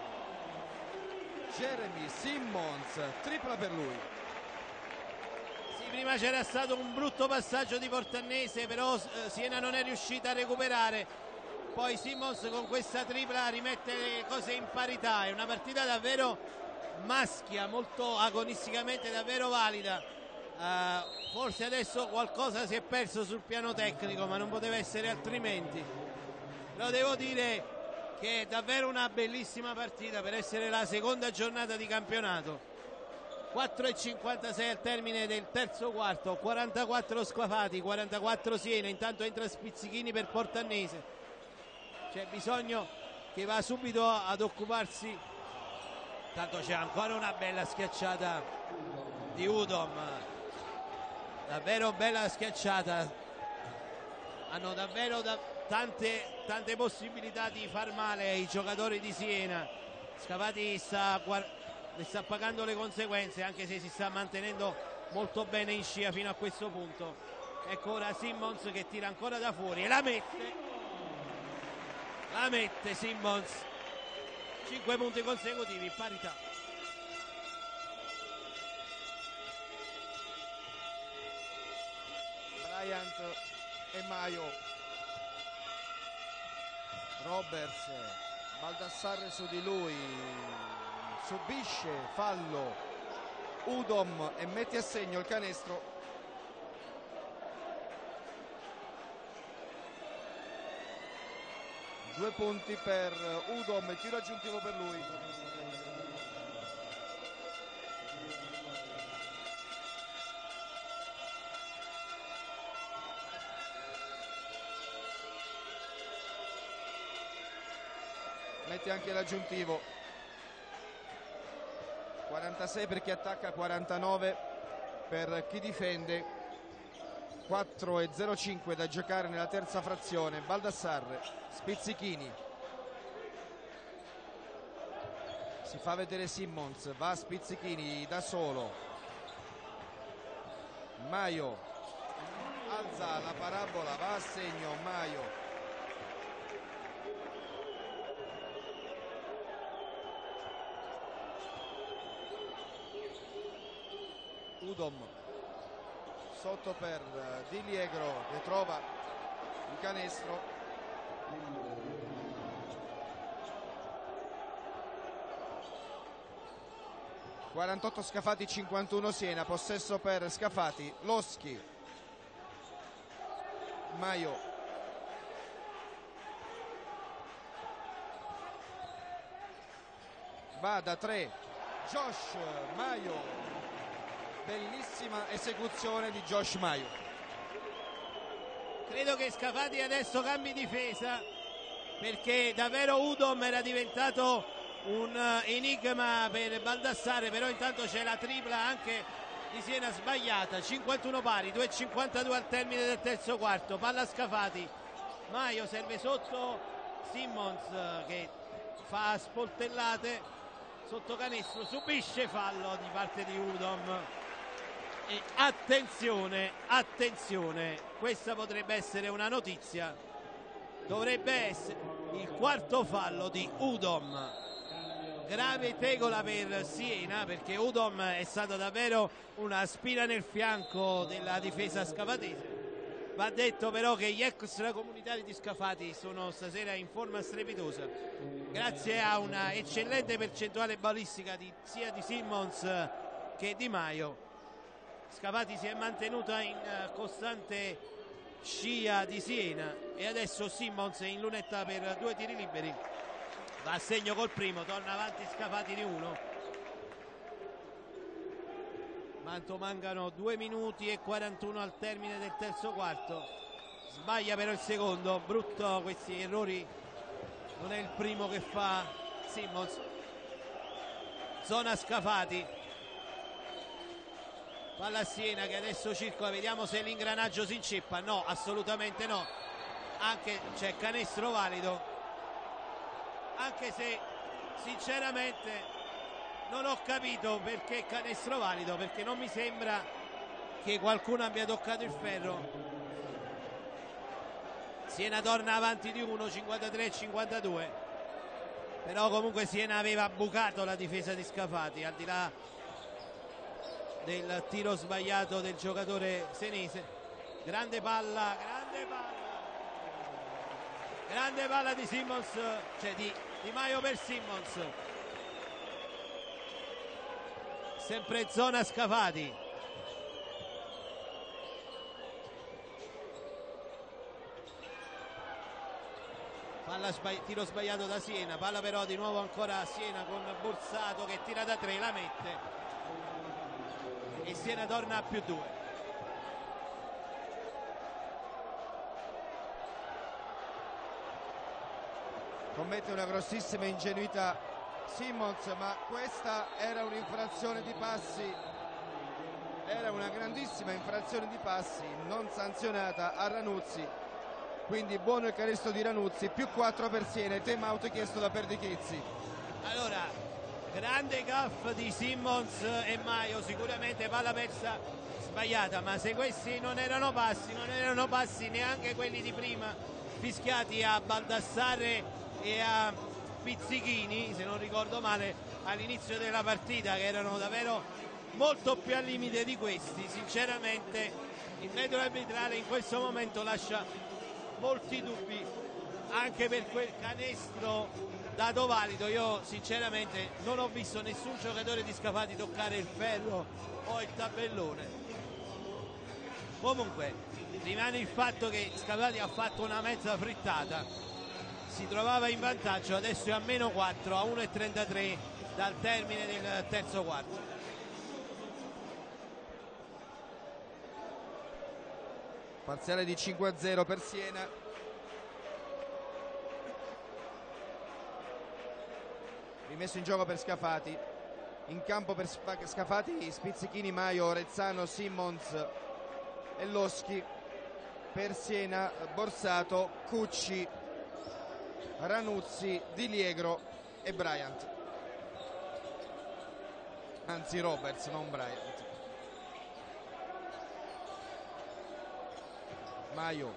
Jeremy Simmons, tripla per lui. Sì, prima c'era stato un brutto passaggio di Portannese, però eh, Siena non è riuscita a recuperare, poi Simmons con questa tripla rimette le cose in parità. È una partita davvero maschia, molto agonisticamente, davvero valida. Uh, forse adesso qualcosa si è perso sul piano tecnico, ma non poteva essere altrimenti. Però devo dire che è davvero una bellissima partita per essere la seconda giornata di campionato. quattro e cinquantasei al termine del terzo quarto, quarantaquattro Scafati, quarantaquattro Siena. Intanto entra Spizzichini per Portannese, c'è bisogno che va subito ad occuparsi. Tanto c'è ancora una bella schiacciata di Udom, davvero bella schiacciata, hanno davvero da tante, tante possibilità di far male i giocatori di Siena. Scafati sta, ne sta pagando le conseguenze, anche se si sta mantenendo molto bene in scia fino a questo punto. Ecco ora Simmons che tira ancora da fuori e la mette, la mette Simmons. cinque punti consecutivi in parità. Bryant e Maio, Roberts, Baldassarre su di lui, subisce fallo Udom e mette a segno il canestro. Due punti per Udom, tiro aggiuntivo per lui. Mette anche l'aggiuntivo. quarantasei per chi attacca, quarantanove per chi difende. quattro e zero cinque da giocare nella terza frazione. Baldassarre, Spizzichini, si fa vedere Simmons, va Spizzichini da solo, Maio alza la parabola, va a segno Maio. Udom sotto per Di Liegro che trova il canestro. quarantotto Scafati, cinquantuno Siena, possesso per Scafati. Loschi, Maio, va da tre Josh Maio, bellissima esecuzione di Josh Maio. Credo che Scafati adesso cambi difesa, perché davvero Udom era diventato un enigma per Baldassarre, però intanto c'è la tripla anche di Siena sbagliata. Cinquantuno pari, due e cinquantadue al termine del terzo quarto. Palla Scafati, Maio serve sotto Simmons che fa spoltellate sotto canestro, subisce fallo di parte di Udom. E attenzione, attenzione, questa potrebbe essere una notizia, dovrebbe essere il quarto fallo di Udom. Grave tegola per Siena, perché Udom è stata davvero una spina nel fianco della difesa scafatese. Va detto però che gli extracomunitari di Scafati sono stasera in forma strepitosa, grazie a una eccellente percentuale balistica di, sia di Simmons che Di Maio. Scafati si è mantenuta in costante scia di Siena e adesso Simmons è in lunetta per due tiri liberi, va a segno col primo, torna avanti Scafati di uno. Manto mancano due minuti e quarantuno al termine del terzo quarto, sbaglia però il secondo, brutto questi errori, non è il primo che fa Simmons. Zona Scafati, palla a Siena che adesso circola, vediamo se l'ingranaggio si inceppa, no, assolutamente no, anche c'è canestro valido, anche se sinceramente non ho capito perché canestro valido, perché non mi sembra che qualcuno abbia toccato il ferro. Siena torna avanti di uno, cinquantatré a cinquantadue, però comunque Siena aveva bucato la difesa di Scafati, al di là del tiro sbagliato del giocatore senese. Grande palla, grande palla, grande palla di Simmons, cioè di Di Maio per Simmons. Sempre zona Scafati, palla sbagli- tiro sbagliato da Siena, palla però di nuovo ancora a Siena con Borsato che tira da tre, la mette e Siena torna a più due. Commette una grossissima ingenuità Simmons, ma questa era un'infrazione di passi, era una grandissima infrazione di passi non sanzionata a Ranuzzi, quindi buono il canestro di Ranuzzi, più quattro per Siena, time out chiesto da Perdichizzi. Allora, grande gaff di Simmons e Maio, sicuramente palla persa sbagliata, ma se questi non erano passi, non erano passi neanche quelli di prima fischiati a Baldassarre e a Pizzichini, se non ricordo male, all'inizio della partita, che erano davvero molto più al limite di questi. Sinceramente il metodo arbitrale in questo momento lascia molti dubbi anche per quel canestro dato valido. Io sinceramente non ho visto nessun giocatore di Scafati toccare il ferro o il tabellone. Comunque rimane il fatto che Scafati ha fatto una mezza frittata, si trovava in vantaggio, adesso è a meno quattro, a uno e trentatré dal termine del terzo quarto. Parziale di cinque a zero per Siena. Rimesso in gioco per Scafati, in campo per Scafati Spizzichini, Maio, Rezzano, Simmons e Loschi. Per Siena Borsato, Cucci, Ranuzzi, Di Liegro e Bryant, anzi Roberts, non Bryant. Maio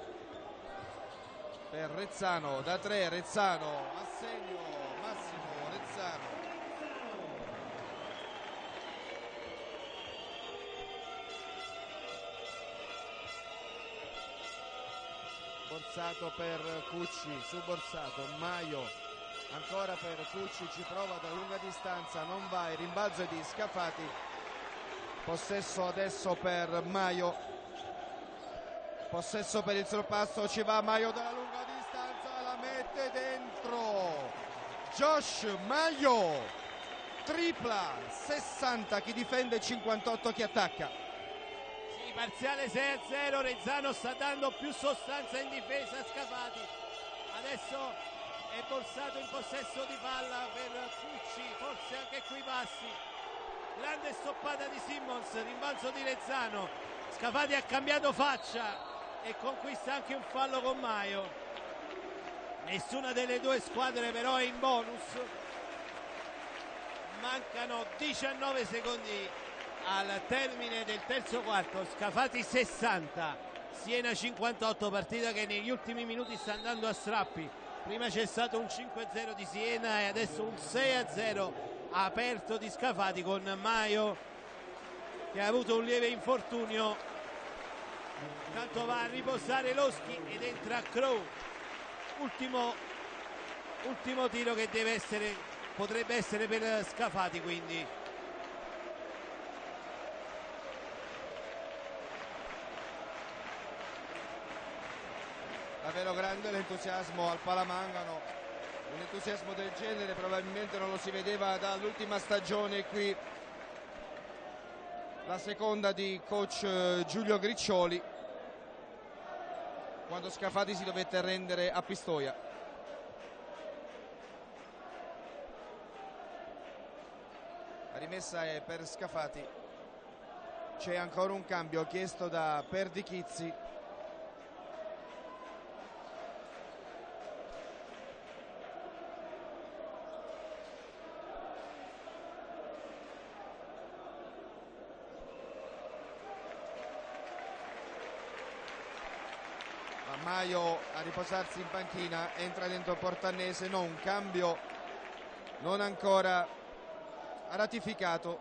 per Rezzano, da tre, Rezzano a segno, Massimo Rezzano. Borsato per Cucci, su Borsato, Maio ancora per Cucci, ci prova da lunga distanza, non va, il rimbalzo è di Scafati, possesso adesso per Maio, possesso per il sorpasso, ci va Maio dalla lunga distanza, la mette dentro Josh Maio, tripla, sessanta chi difende, cinquantotto chi attacca. Parziale sei a zero, Rezzano sta dando più sostanza in difesa a Scafati, adesso è Borsato in possesso di palla per Cucci, forse anche qui passi, grande stoppata di Simmons, rimbalzo di Rezzano, Scafati ha cambiato faccia e conquista anche un fallo con Maio. Nessuna delle due squadre però è in bonus, mancano diciannove secondi al termine del terzo quarto. Scafati sessanta, Siena cinquantotto, partita che negli ultimi minuti sta andando a strappi. Prima c'è stato un cinque a zero di Siena e adesso un sei a zero aperto di Scafati, con Maio che ha avuto un lieve infortunio Intanto va a riposare Loschi ed entra Crow. Ultimo, ultimo tiro che deve essere, potrebbe essere per Scafati, quindi. Davvero grande l'entusiasmo al Palamangano, un entusiasmo del genere probabilmente non lo si vedeva dall'ultima stagione qui, la seconda di coach Giulio Griccioli, quando Scafati si dovette arrendere a Pistoia. La rimessa è per Scafati, c'è ancora un cambio chiesto da Perdichizzi. Maio a riposarsi in panchina, entra dentro Portannese, no, un cambio non ancora ratificato.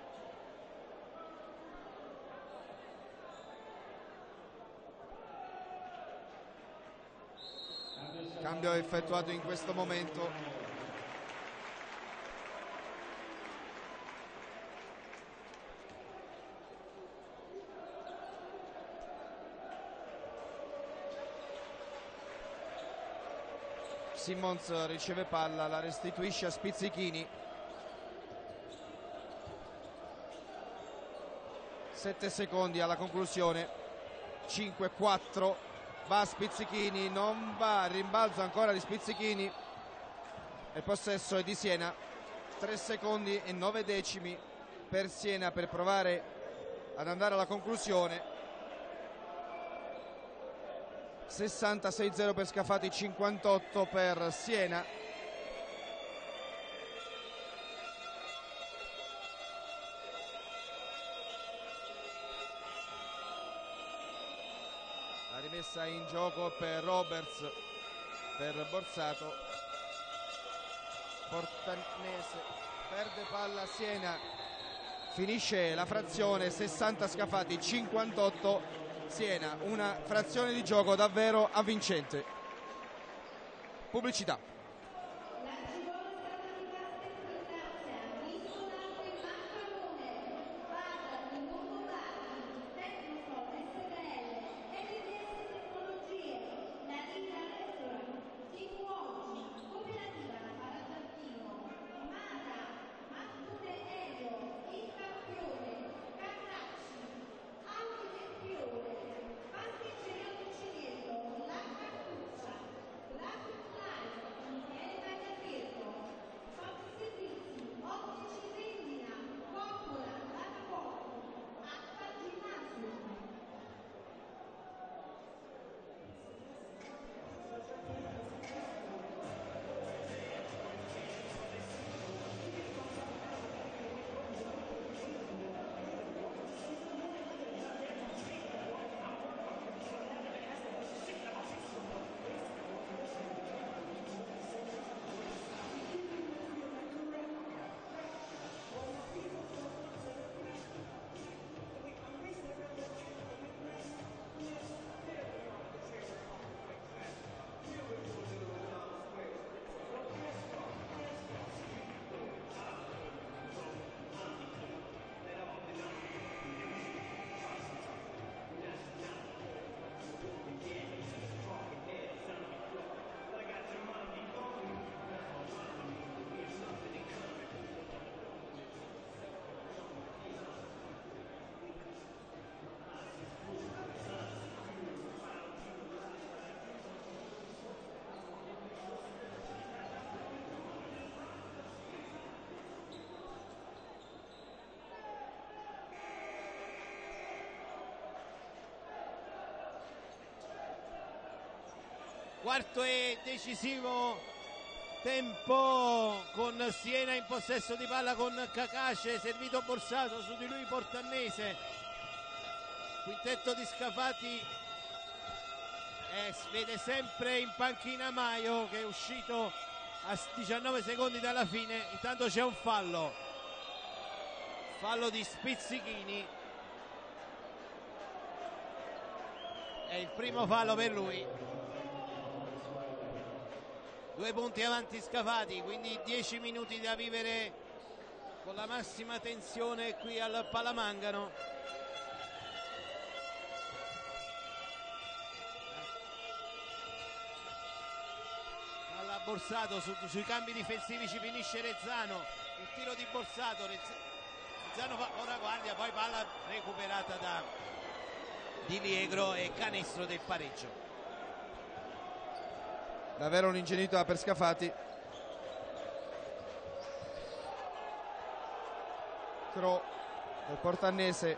Cambio effettuato in questo momento. Simmons riceve palla, la restituisce a Spizzichini. sette secondi alla conclusione. cinque quattro. Va Spizzichini, non va, rimbalzo ancora di Spizzichini. Il possesso è di Siena. tre secondi e nove decimi per Siena per provare ad andare alla conclusione. sessantasei zero per Scafati, cinquantotto per Siena. La rimessa in gioco per Roberts, per Borsato. Portannese perde palla, Siena finisce la frazione. Sessanta Scafati, cinquantotto Siena, una frazione di gioco davvero avvincente. Pubblicità. Quarto e decisivo tempo con Siena in possesso di palla con Cacace, servito Borsato, su di lui Portannese. Quintetto di Scafati eh, vede sempre in panchina Maio, che è uscito a diciannove secondi dalla fine. Intanto c'è un fallo, fallo di Spizzichini. È il primo fallo per lui. Due punti avanti Scafati, quindi dieci minuti da vivere con la massima tensione qui al Palamangano. Palla Borsato, su, sui cambi difensivi ci finisce Rezzano, il tiro di Borsato, Rezzano fa ora guardia, poi palla recuperata da Di Liegro e canestro del pareggio. Davvero un'ingenuità per Scafati. Cro del portannese.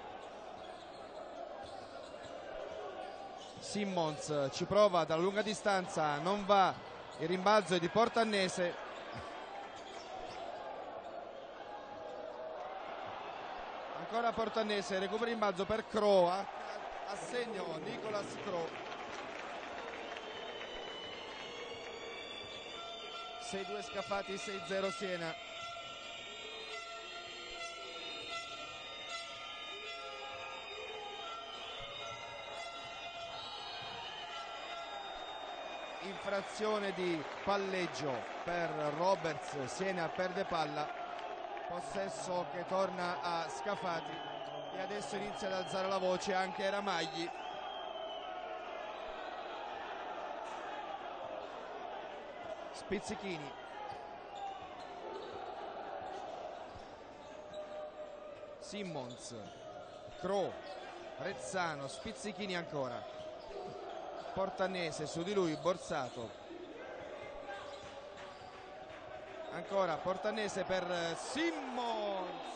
Simmons ci prova dalla lunga distanza, non va, il rimbalzo è di Portannese. Ancora Portannese, recupera il rimbalzo per Cro, a, a segno Nicolas Cro. sei due Scafati, sei zero Siena. Infrazione di palleggio per Roberts, Siena perde palla, possesso che torna a Scafati e adesso inizia ad alzare la voce anche Ramagli. Spizzichini, Simmons, Cro, Rezzano, Spizzichini ancora, Portannese su di lui, Borsato, ancora Portannese per Simmons,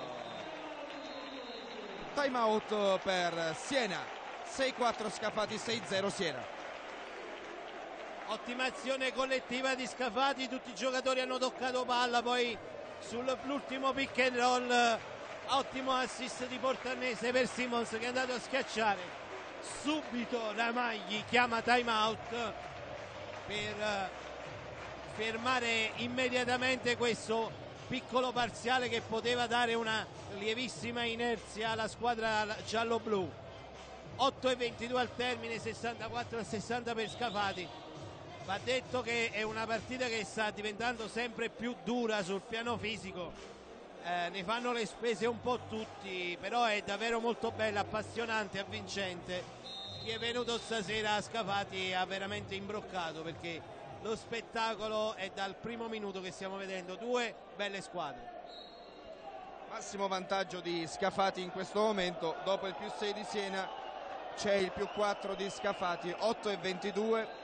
time out per Siena, sei quattro Scafati, sei zero Siena. Ottima azione collettiva di Scafati, tutti i giocatori hanno toccato palla, poi sull'ultimo pick and roll ottimo assist di Portannese per Simmons che è andato a schiacciare subito. Ramagli chiama time out per fermare immediatamente questo piccolo parziale che poteva dare una lievissima inerzia alla squadra giallo-blu. Otto e ventidue al termine, sessantaquattro a sessanta per Scafati. Va detto che è una partita che sta diventando sempre più dura sul piano fisico, eh, ne fanno le spese un po' tutti, però è davvero molto bella, appassionante, avvincente. Chi è venuto stasera a Scafati ha veramente imbroccato, perché lo spettacolo è dal primo minuto che stiamo vedendo due belle squadre. Massimo vantaggio di Scafati in questo momento, dopo il più sei di Siena c'è il più quattro di Scafati, otto e ventidue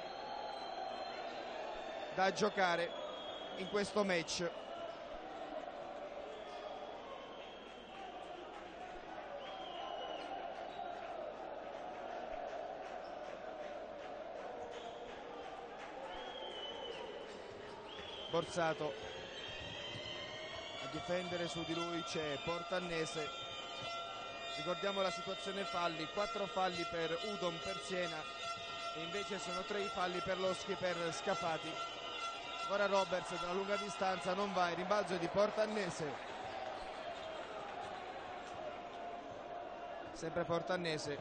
da giocare in questo match. Borsato a difendere, su di lui c'è Portannese. Ricordiamo la situazione falli, quattro falli per Udom per Siena e invece sono tre i falli per Loschi per Scafati. Ora Roberts dalla lunga distanza non va, il rimbalzo di Portannese, sempre Portannese,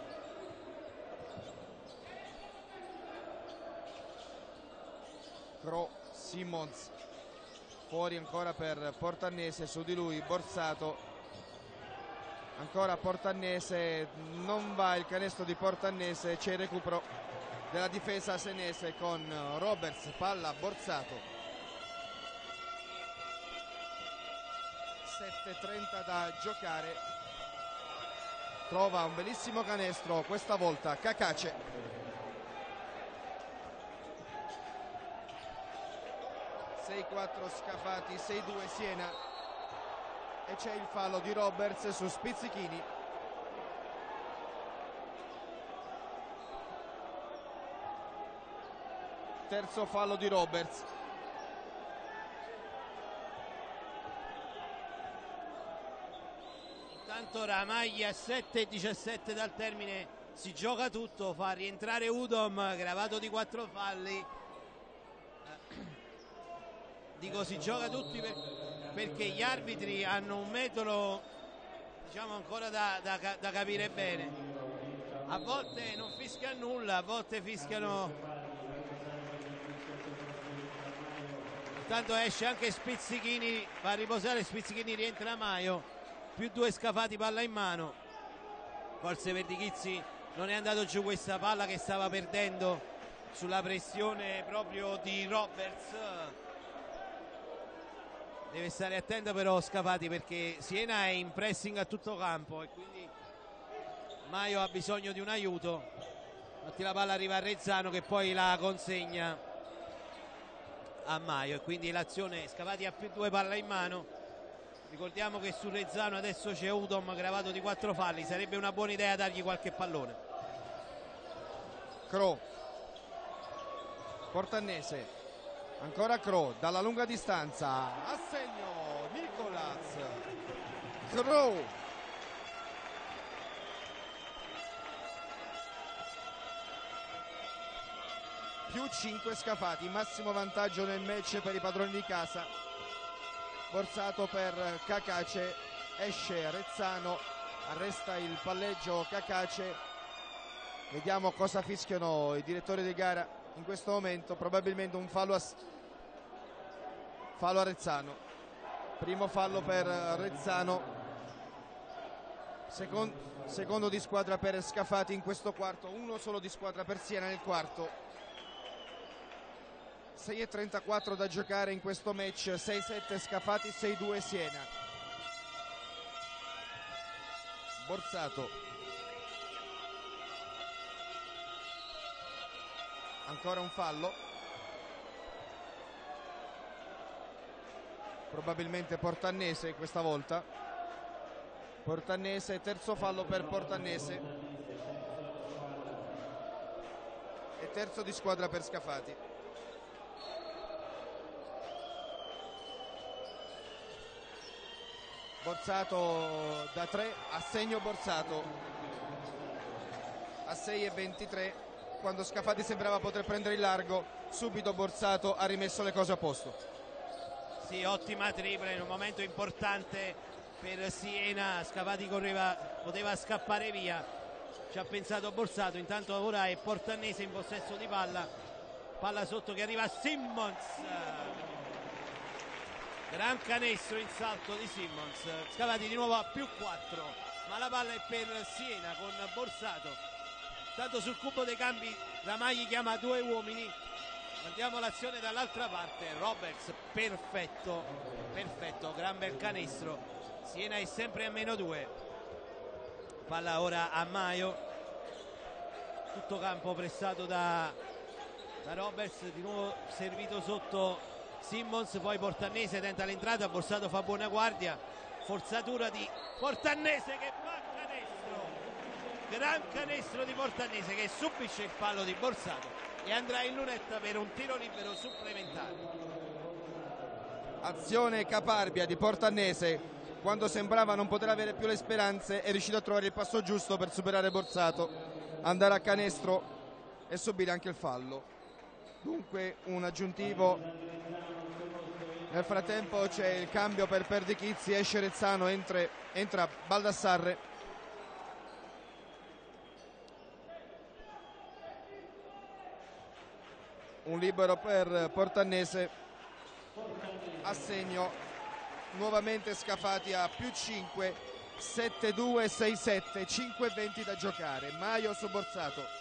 Cro, Simmons fuori ancora per Portannese, su di lui Borsato, ancora Portannese, non va il canestro di Portannese, c'è il recupero della difesa senese con Roberts, palla Borsato. sette e trenta da giocare, trova un bellissimo canestro questa volta Cacace. sei quattro Scafati, sei due Siena e c'è il fallo di Roberts su Spizzichini. Terzo fallo di Roberts. Intanto Ramagli a sette e diciassette dal termine si gioca tutto, fa rientrare Udom gravato di quattro falli. Dico si gioca tutti per, perché gli arbitri hanno un metodo, diciamo, ancora da, da, da capire bene. A volte non fischia nulla, a volte fischiano. Intanto esce anche Spizzichini, va a riposare Spizzichini, rientra Maio, più due Scafati, palla in mano. Forse Perdichizzi non è andato giù questa palla che stava perdendo sulla pressione proprio di Roberts. Deve stare attento però Scafati, perché Siena è in pressing a tutto campo e quindi Maio ha bisogno di un aiuto. Infatti la palla arriva a Rezzano che poi la consegna a Maio e quindi l'azione, Scafati ha più due, palla in mano. Ricordiamo che su Rezzano adesso c'è Udom gravato di quattro falli, sarebbe una buona idea dargli qualche pallone. Cro, Portannese, ancora Cro, dalla lunga distanza, a segno Nicolas. Cro, più cinque Scafati, massimo vantaggio nel match per i padroni di casa. Borsato per Cacace, esce Rezzano, arresta il palleggio Cacace. Vediamo cosa fischiano i direttori di gara in questo momento. Probabilmente un fallo a, fallo a Rezzano. Primo fallo per Rezzano, secondo, secondo di squadra per Scafati in questo quarto, uno solo di squadra per Siena nel quarto. sei e trentaquattro da giocare in questo match, sei sette Scafati, sei due Siena. Borsato, ancora un fallo, probabilmente Portannese questa volta. Portannese, terzo fallo per Portannese e terzo di squadra per Scafati. Borsato da tre, a segno Borsato a sei e ventitré, quando Scafati sembrava poter prendere il largo, subito Borsato ha rimesso le cose a posto. Sì, ottima tripla in un momento importante per Siena. Scafati correva, poteva scappare via, ci ha pensato Borsato. Intanto ora è Portannese in possesso di palla, palla sotto che arriva a Simmons. Gran canestro in salto di Simmons. Scafati di nuovo a più quattro, ma la palla è per Siena con Borsato. Tanto sul cubo dei cambi Ramagli chiama due uomini. Andiamo all'azione dall'altra parte. Roberts, perfetto, perfetto, gran bel canestro. Siena è sempre a meno due. Palla ora a Maio. Tutto campo pressato da, da Roberts, di nuovo servito sotto Simmons, poi Portannese tenta l'entrata, Borsato fa buona guardia, forzatura di Portannese che fa canestro, gran canestro di Portannese che subisce il fallo di Borsato e andrà in lunetta per un tiro libero supplementare. Azione caparbia di Portannese, quando sembrava non poter avere più le speranze è riuscito a trovare il passo giusto per superare Borsato, andare a canestro e subire anche il fallo. Dunque un aggiuntivo. Nel frattempo c'è il cambio per Perdichizzi, esce Rezzano, entra, entra Baldassarre. Un libero per Portannese, a segno nuovamente Scafati a più cinque, sette due, sei sette, cinque venti da giocare. Maio su Borsato.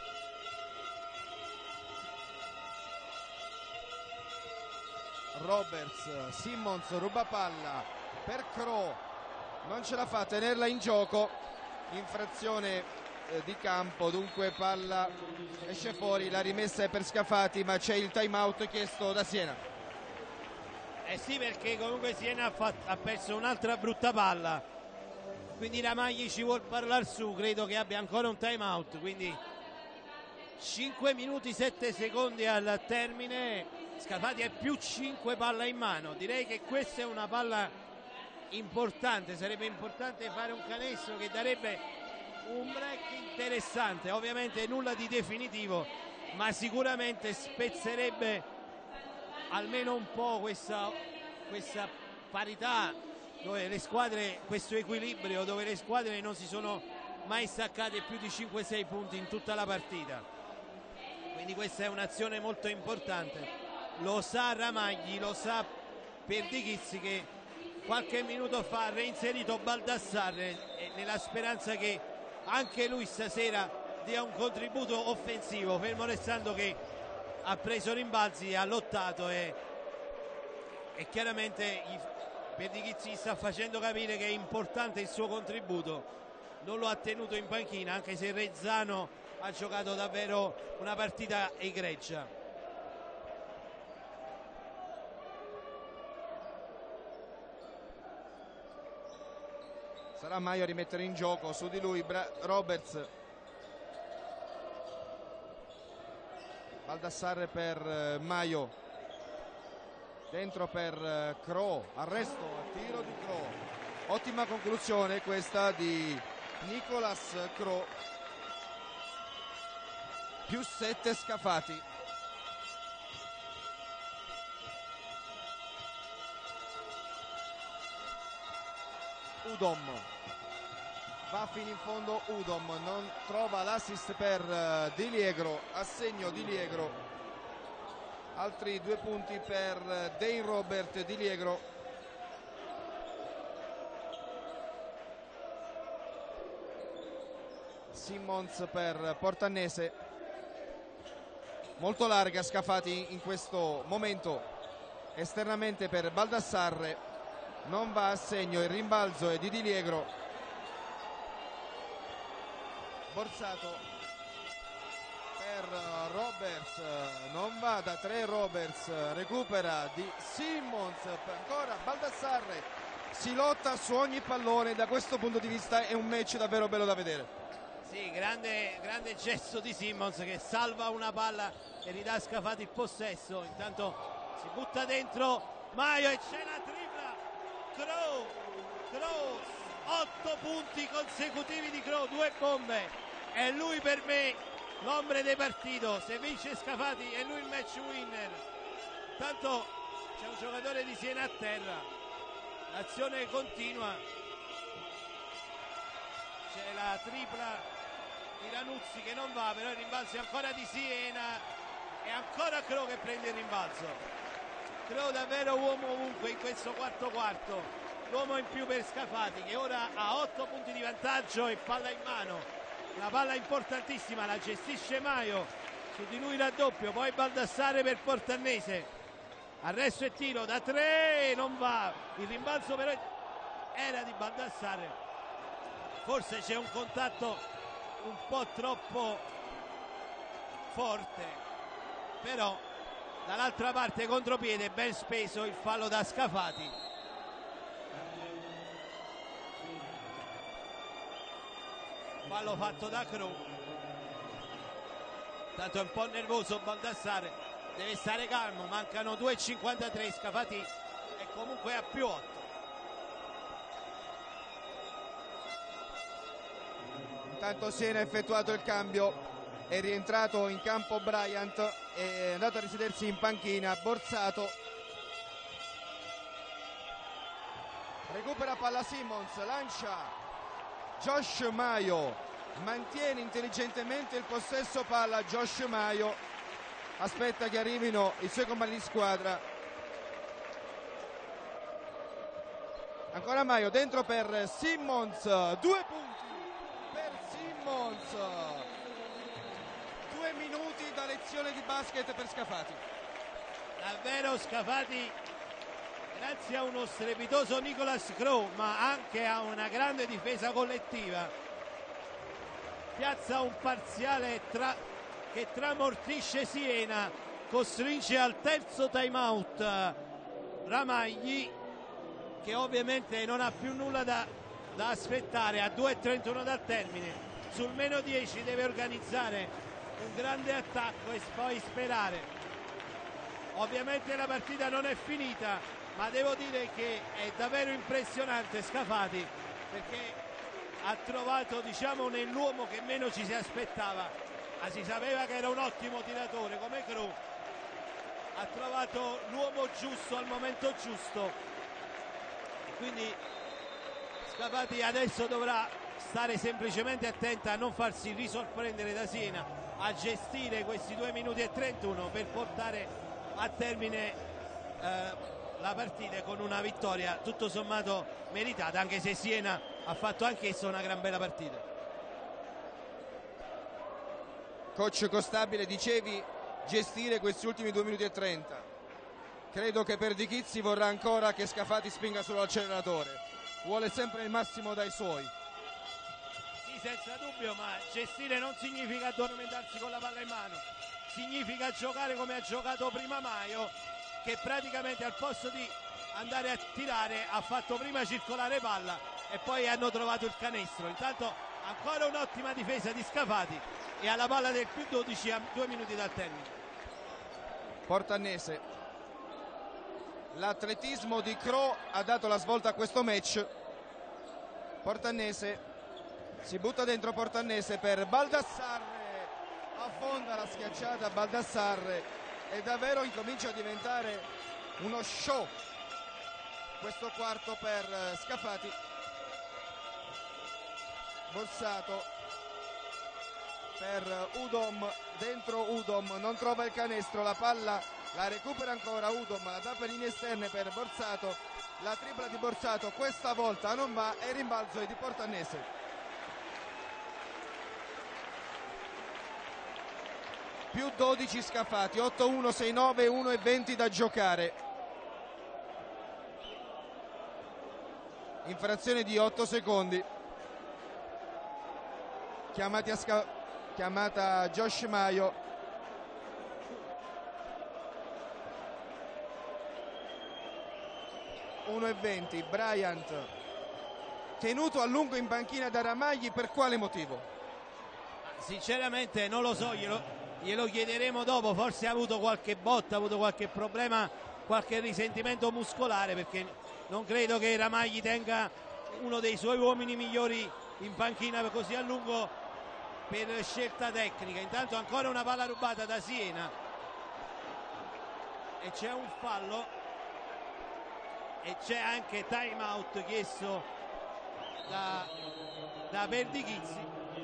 Roberts, Simmons ruba palla per Cro, non ce la fa a tenerla in gioco, infrazione eh, di campo, dunque palla esce fuori, la rimessa è per Scafati, ma c'è il time out chiesto da Siena. Eh sì, perché comunque Siena ha, fatto, ha perso un'altra brutta palla, quindi Ramagli ci vuol parlare su, credo che abbia ancora un time out, quindi cinque minuti sette secondi al termine. Scafati è più cinque, palla in mano. Direi che questa è una palla importante, sarebbe importante fare un canestro che darebbe un break interessante, ovviamente nulla di definitivo, ma sicuramente spezzerebbe almeno un po' questa, questa parità, dove le squadre, questo equilibrio dove le squadre non si sono mai staccate più di cinque sei punti in tutta la partita, quindi questa è un'azione molto importante. Lo sa Ramagli, lo sa Perdichizzi, che qualche minuto fa ha reinserito Baldassarre nella speranza che anche lui stasera dia un contributo offensivo, fermo restando che ha preso rimbalzi, ha lottato e, e chiaramente gli, Perdichizzi sta facendo capire che è importante il suo contributo. Non lo ha tenuto in panchina, anche se Rezzano ha giocato davvero una partita egregia. Sarà Maio a rimettere in gioco, su di lui Bra Roberts. Baldassarre per eh, Maio, dentro per eh, Cro, arresto, tiro di Cro. Ottima conclusione questa di Nicolas Cro. Più sette Scafati. Udom va fino in fondo, Udom non trova l'assist per uh, Di Liegro, assegno Di Liegro, altri due punti per uh, Dane Robert. Di Liegro Simmons per Portannese, molto larga Scafati in questo momento, esternamente per Baldassarre, non va a segno, il rimbalzo è di Di Liegro. Borsato per Roberts, non va da tre Roberts, recupera di Simmons, ancora Baldassarre, si lotta su ogni pallone. Da questo punto di vista è un match davvero bello da vedere. Sì, grande, grande gesto di Simmons che salva una palla e ridà a Scafati il possesso. Intanto si butta dentro Maio e c'è la tripla. Cro, Cro, otto punti consecutivi di Cro, due bombe. È lui per me l'ombre del partito. Se vince Scafati è lui il match winner. Tanto c'è un giocatore di Siena a terra, l'azione continua, c'è la tripla di Ranuzzi che non va, però il rimbalzo è ancora di Siena e ancora Cro che prende il rimbalzo. Cro davvero uomo ovunque in questo quarto quarto, l'uomo in più per Scafati che ora ha otto punti di vantaggio e palla in mano. La palla importantissima, la gestisce Maio, su di lui raddoppio, poi Baldassarre per Portannese, arresto e tiro da tre, non va, il rimbalzo però era di Baldassarre, forse c'è un contatto un po' troppo forte, però dall'altra parte contropiede ben speso, il fallo da Scafati. Fallo fatto da Cro, tanto è un po' nervoso Baldassarre, deve stare calmo, mancano due e cinquantatré, Scafati è comunque a più otto. Intanto Siena ha effettuato il cambio, è rientrato in campo Bryant, è andato a risedersi in panchina. Borsato recupera palla Simmons, lancia Josh Maio, mantiene intelligentemente il possesso palla. Josh Maio aspetta che arrivino i suoi compagni di squadra. Ancora Maio dentro per Simmons, due punti per Simmons, due minuti da lezione di basket per Scafati. Davvero Scafati, grazie a uno strepitoso Nicolas Cro, ma anche a una grande difesa collettiva, piazza un parziale tra... che tramortisce Siena, costringe al terzo timeout Ramagli, che ovviamente non ha più nulla da, da aspettare, a due e trentuno dal termine, sul meno dieci deve organizzare un grande attacco e poi sperare. Ovviamente la partita non è finita, ma devo dire che è davvero impressionante Scafati, perché ha trovato, diciamo, nell'uomo che meno ci si aspettava, ma si sapeva che era un ottimo tiratore come Cro, ha trovato l'uomo giusto al momento giusto, quindi Scafati adesso dovrà stare semplicemente attenta a non farsi risorprendere da Siena, a gestire questi due minuti e trentuno per portare a termine eh, la partita con una vittoria tutto sommato meritata, anche se Siena ha fatto anch'essa una gran bella partita. Coach Costabile, dicevi gestire questi ultimi due minuti e trenta. Credo che per Di Chizzi vorrà ancora che Scafati spinga sull'acceleratore, vuole sempre il massimo dai suoi. Sì, senza dubbio, ma gestire non significa addormentarsi con la palla in mano, significa giocare come ha giocato prima Maio, che praticamente al posto di andare a tirare ha fatto prima circolare palla e poi hanno trovato il canestro. Intanto ancora un'ottima difesa di Scafati e alla palla del più dodici a due minuti dal termine. Portannese, l'atletismo di Cro ha dato la svolta a questo match. Portannese si butta dentro, Portannese per Baldassarre, affonda la schiacciata Baldassarre e davvero incomincia a diventare uno show questo quarto per Scafati. Borsato per Udom, dentro Udom, non trova il canestro, la palla la recupera ancora Udom, la dà per linee esterne per Borsato, la tripla di Borsato questa volta non va e il rimbalzo è di Portannese. Più dodici Scafati, otto uno, sei nove, uno e venti da giocare. Infrazione di otto secondi. Chiamati a Sca- chiamata a Josh Maio. uno e venti, Bryant tenuto a lungo in panchina da Ramagli, per quale motivo? Sinceramente non lo so, glielo, glielo chiederemo dopo, forse ha avuto qualche botta, ha avuto qualche problema, qualche risentimento muscolare, perché non credo che Ramagli tenga uno dei suoi uomini migliori in panchina così a lungo per scelta tecnica. Intanto ancora una palla rubata da Siena e c'è un fallo e c'è anche time out chiesto da, da Di Chizzi.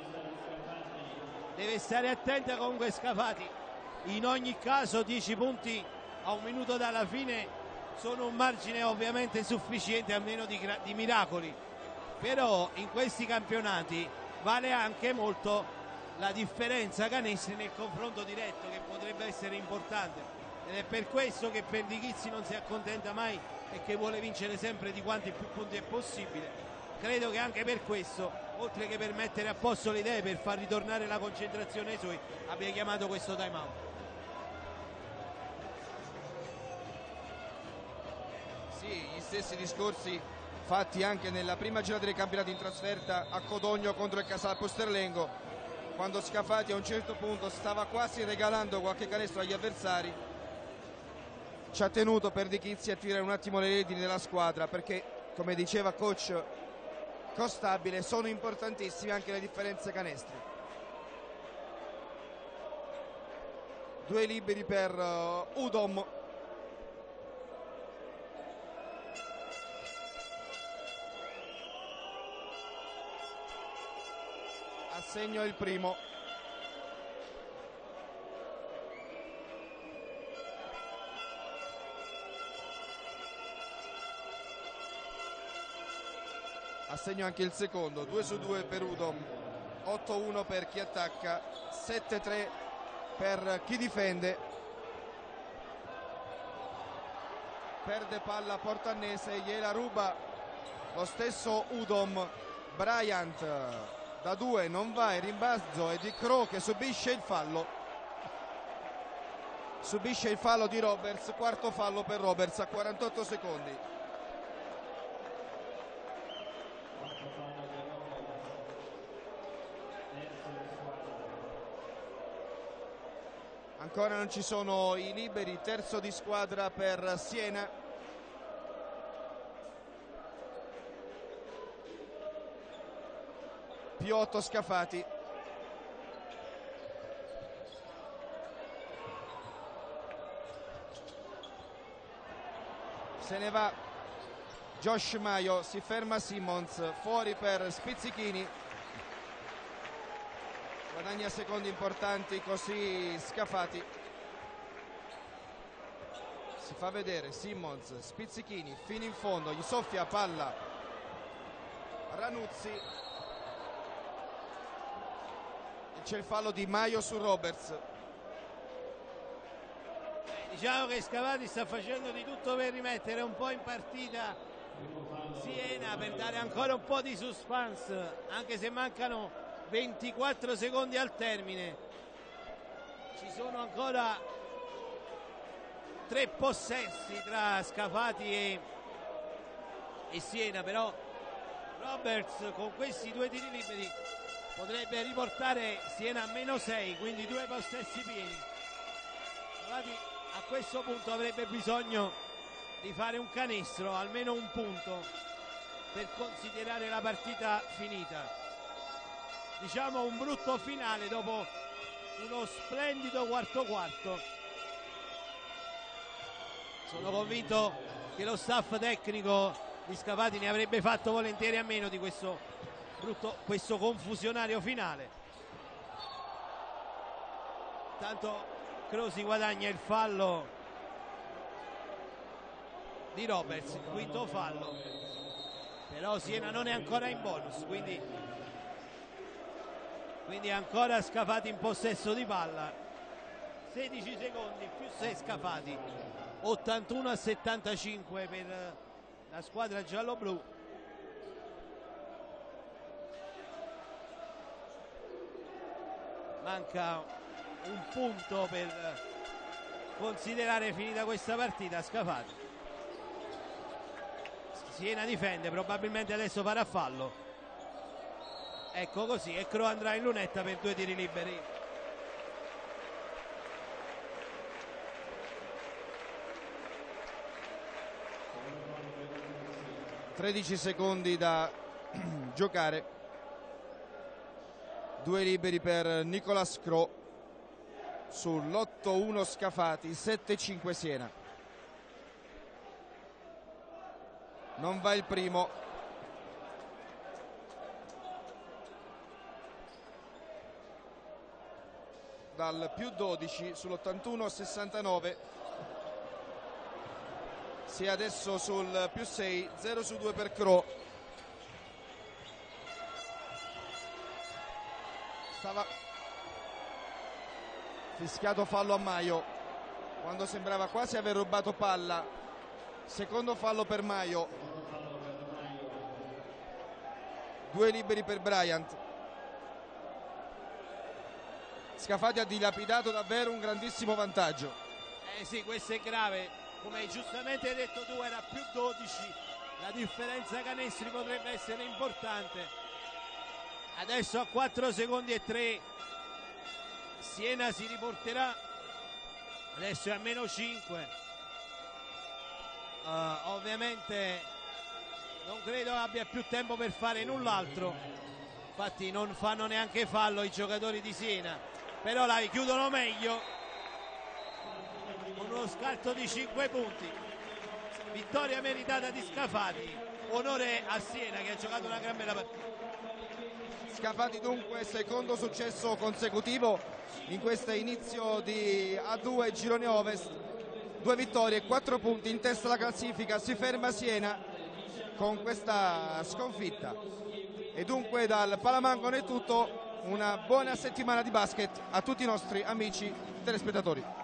Deve stare attenta comunque Scafati, in ogni caso dieci punti a un minuto dalla fine sono un margine ovviamente sufficiente, a meno di, di miracoli, però in questi campionati vale anche molto la differenza canestri nel confronto diretto, che potrebbe essere importante, ed è per questo che per Di Chizzi non si accontenta mai e che vuole vincere sempre di quanti più punti è possibile. Credo che anche per questo, oltre che per mettere a posto le idee, per far ritornare la concentrazione ai suoi, abbia chiamato questo time out. Sì, gli stessi discorsi fatti anche nella prima giornata dei campionati in trasferta a Codogno contro il Casal Pusterlengo, quando Scafati a un certo punto stava quasi regalando qualche canestro agli avversari. Ci ha tenuto per Di Chizzi a tirare un attimo le redini della squadra, perché come diceva coach Costabile sono importantissime anche le differenze canestri. Due liberi per uh, Udom. Assegno il primo. Assegno anche il secondo, due su due per Udom, otto uno per chi attacca, sette tre per chi difende. Perde palla Portannese, gliela ruba lo stesso Udom. Bryant da due non va, il rimbalzo è di Cro che subisce il fallo. Subisce il fallo di Roberts, quarto fallo per Roberts a quarantotto secondi. Ancora non ci sono i liberi, terzo di squadra per Siena. Più otto Scafati. Se ne va Josh Maio, si ferma Simmons, fuori per Spizzichini. guadagna secondi importanti così Scafati. Si fa vedere Simmons, Spizzichini fino in fondo, gli soffia palla Ranuzzi e c'è il fallo di Maio su Roberts. Diciamo che Scafati sta facendo di tutto per rimettere un po' in partita Siena, per dare ancora un po' di suspense, anche se mancano ventiquattro secondi al termine. Ci sono ancora tre possessi tra Scafati e, e Siena, però Roberts con questi due tiri liberi potrebbe riportare Siena a meno sei, quindi due possessi pieni. Scafati a questo punto avrebbe bisogno di fare un canestro, almeno un punto, per considerare la partita finita. Diciamo un brutto finale dopo uno splendido quarto quarto. Sono convinto che lo staff tecnico di Scafati ne avrebbe fatto volentieri a meno di questo brutto, questo confusionario finale. Tanto Crosi guadagna il fallo di Roberts, il quinto fallo, però Siena non è ancora in bonus, quindi, quindi ancora Scafati in possesso di palla. Sedici secondi più sei Scafati, ottantuno a settantacinque per la squadra giallo-blu. Manca un punto per considerare finita questa partita. Scafati, Siena difende, probabilmente adesso farà fallo, ecco così, e Cro andrà in lunetta per due tiri liberi. tredici secondi da giocare, due liberi per Nicolas Cro sull'otto uno Scafati, sette cinque Siena. Non va il primo. Dal più dodici sull'ottantuno a sessantanove. Si è adesso sul più sei, zero su due per Cro. Stava fischiato fallo a Maio quando sembrava quasi aver rubato palla. Secondo fallo per Maio, due liberi per Bryant. Scafati ha dilapidato davvero un grandissimo vantaggio. Eh sì, questo è grave, come giustamente hai detto tu, era più dodici, la differenza canestri potrebbe essere importante. Adesso a quattro secondi e tre Siena si riporterà, adesso è a meno cinque. Uh, ovviamente non credo abbia più tempo per fare null'altro, infatti non fanno neanche fallo i giocatori di Siena, però la chiudono meglio con uno scarto di cinque punti. Vittoria meritata di Scafati, onore a Siena che ha giocato una gran bella partita. Scafati dunque secondo successo consecutivo in questo inizio di A due girone ovest, due vittorie e quattro punti, in testa alla classifica si ferma Siena con questa sconfitta. E dunque dal Palamangone è tutto, una buona settimana di basket a tutti i nostri amici telespettatori.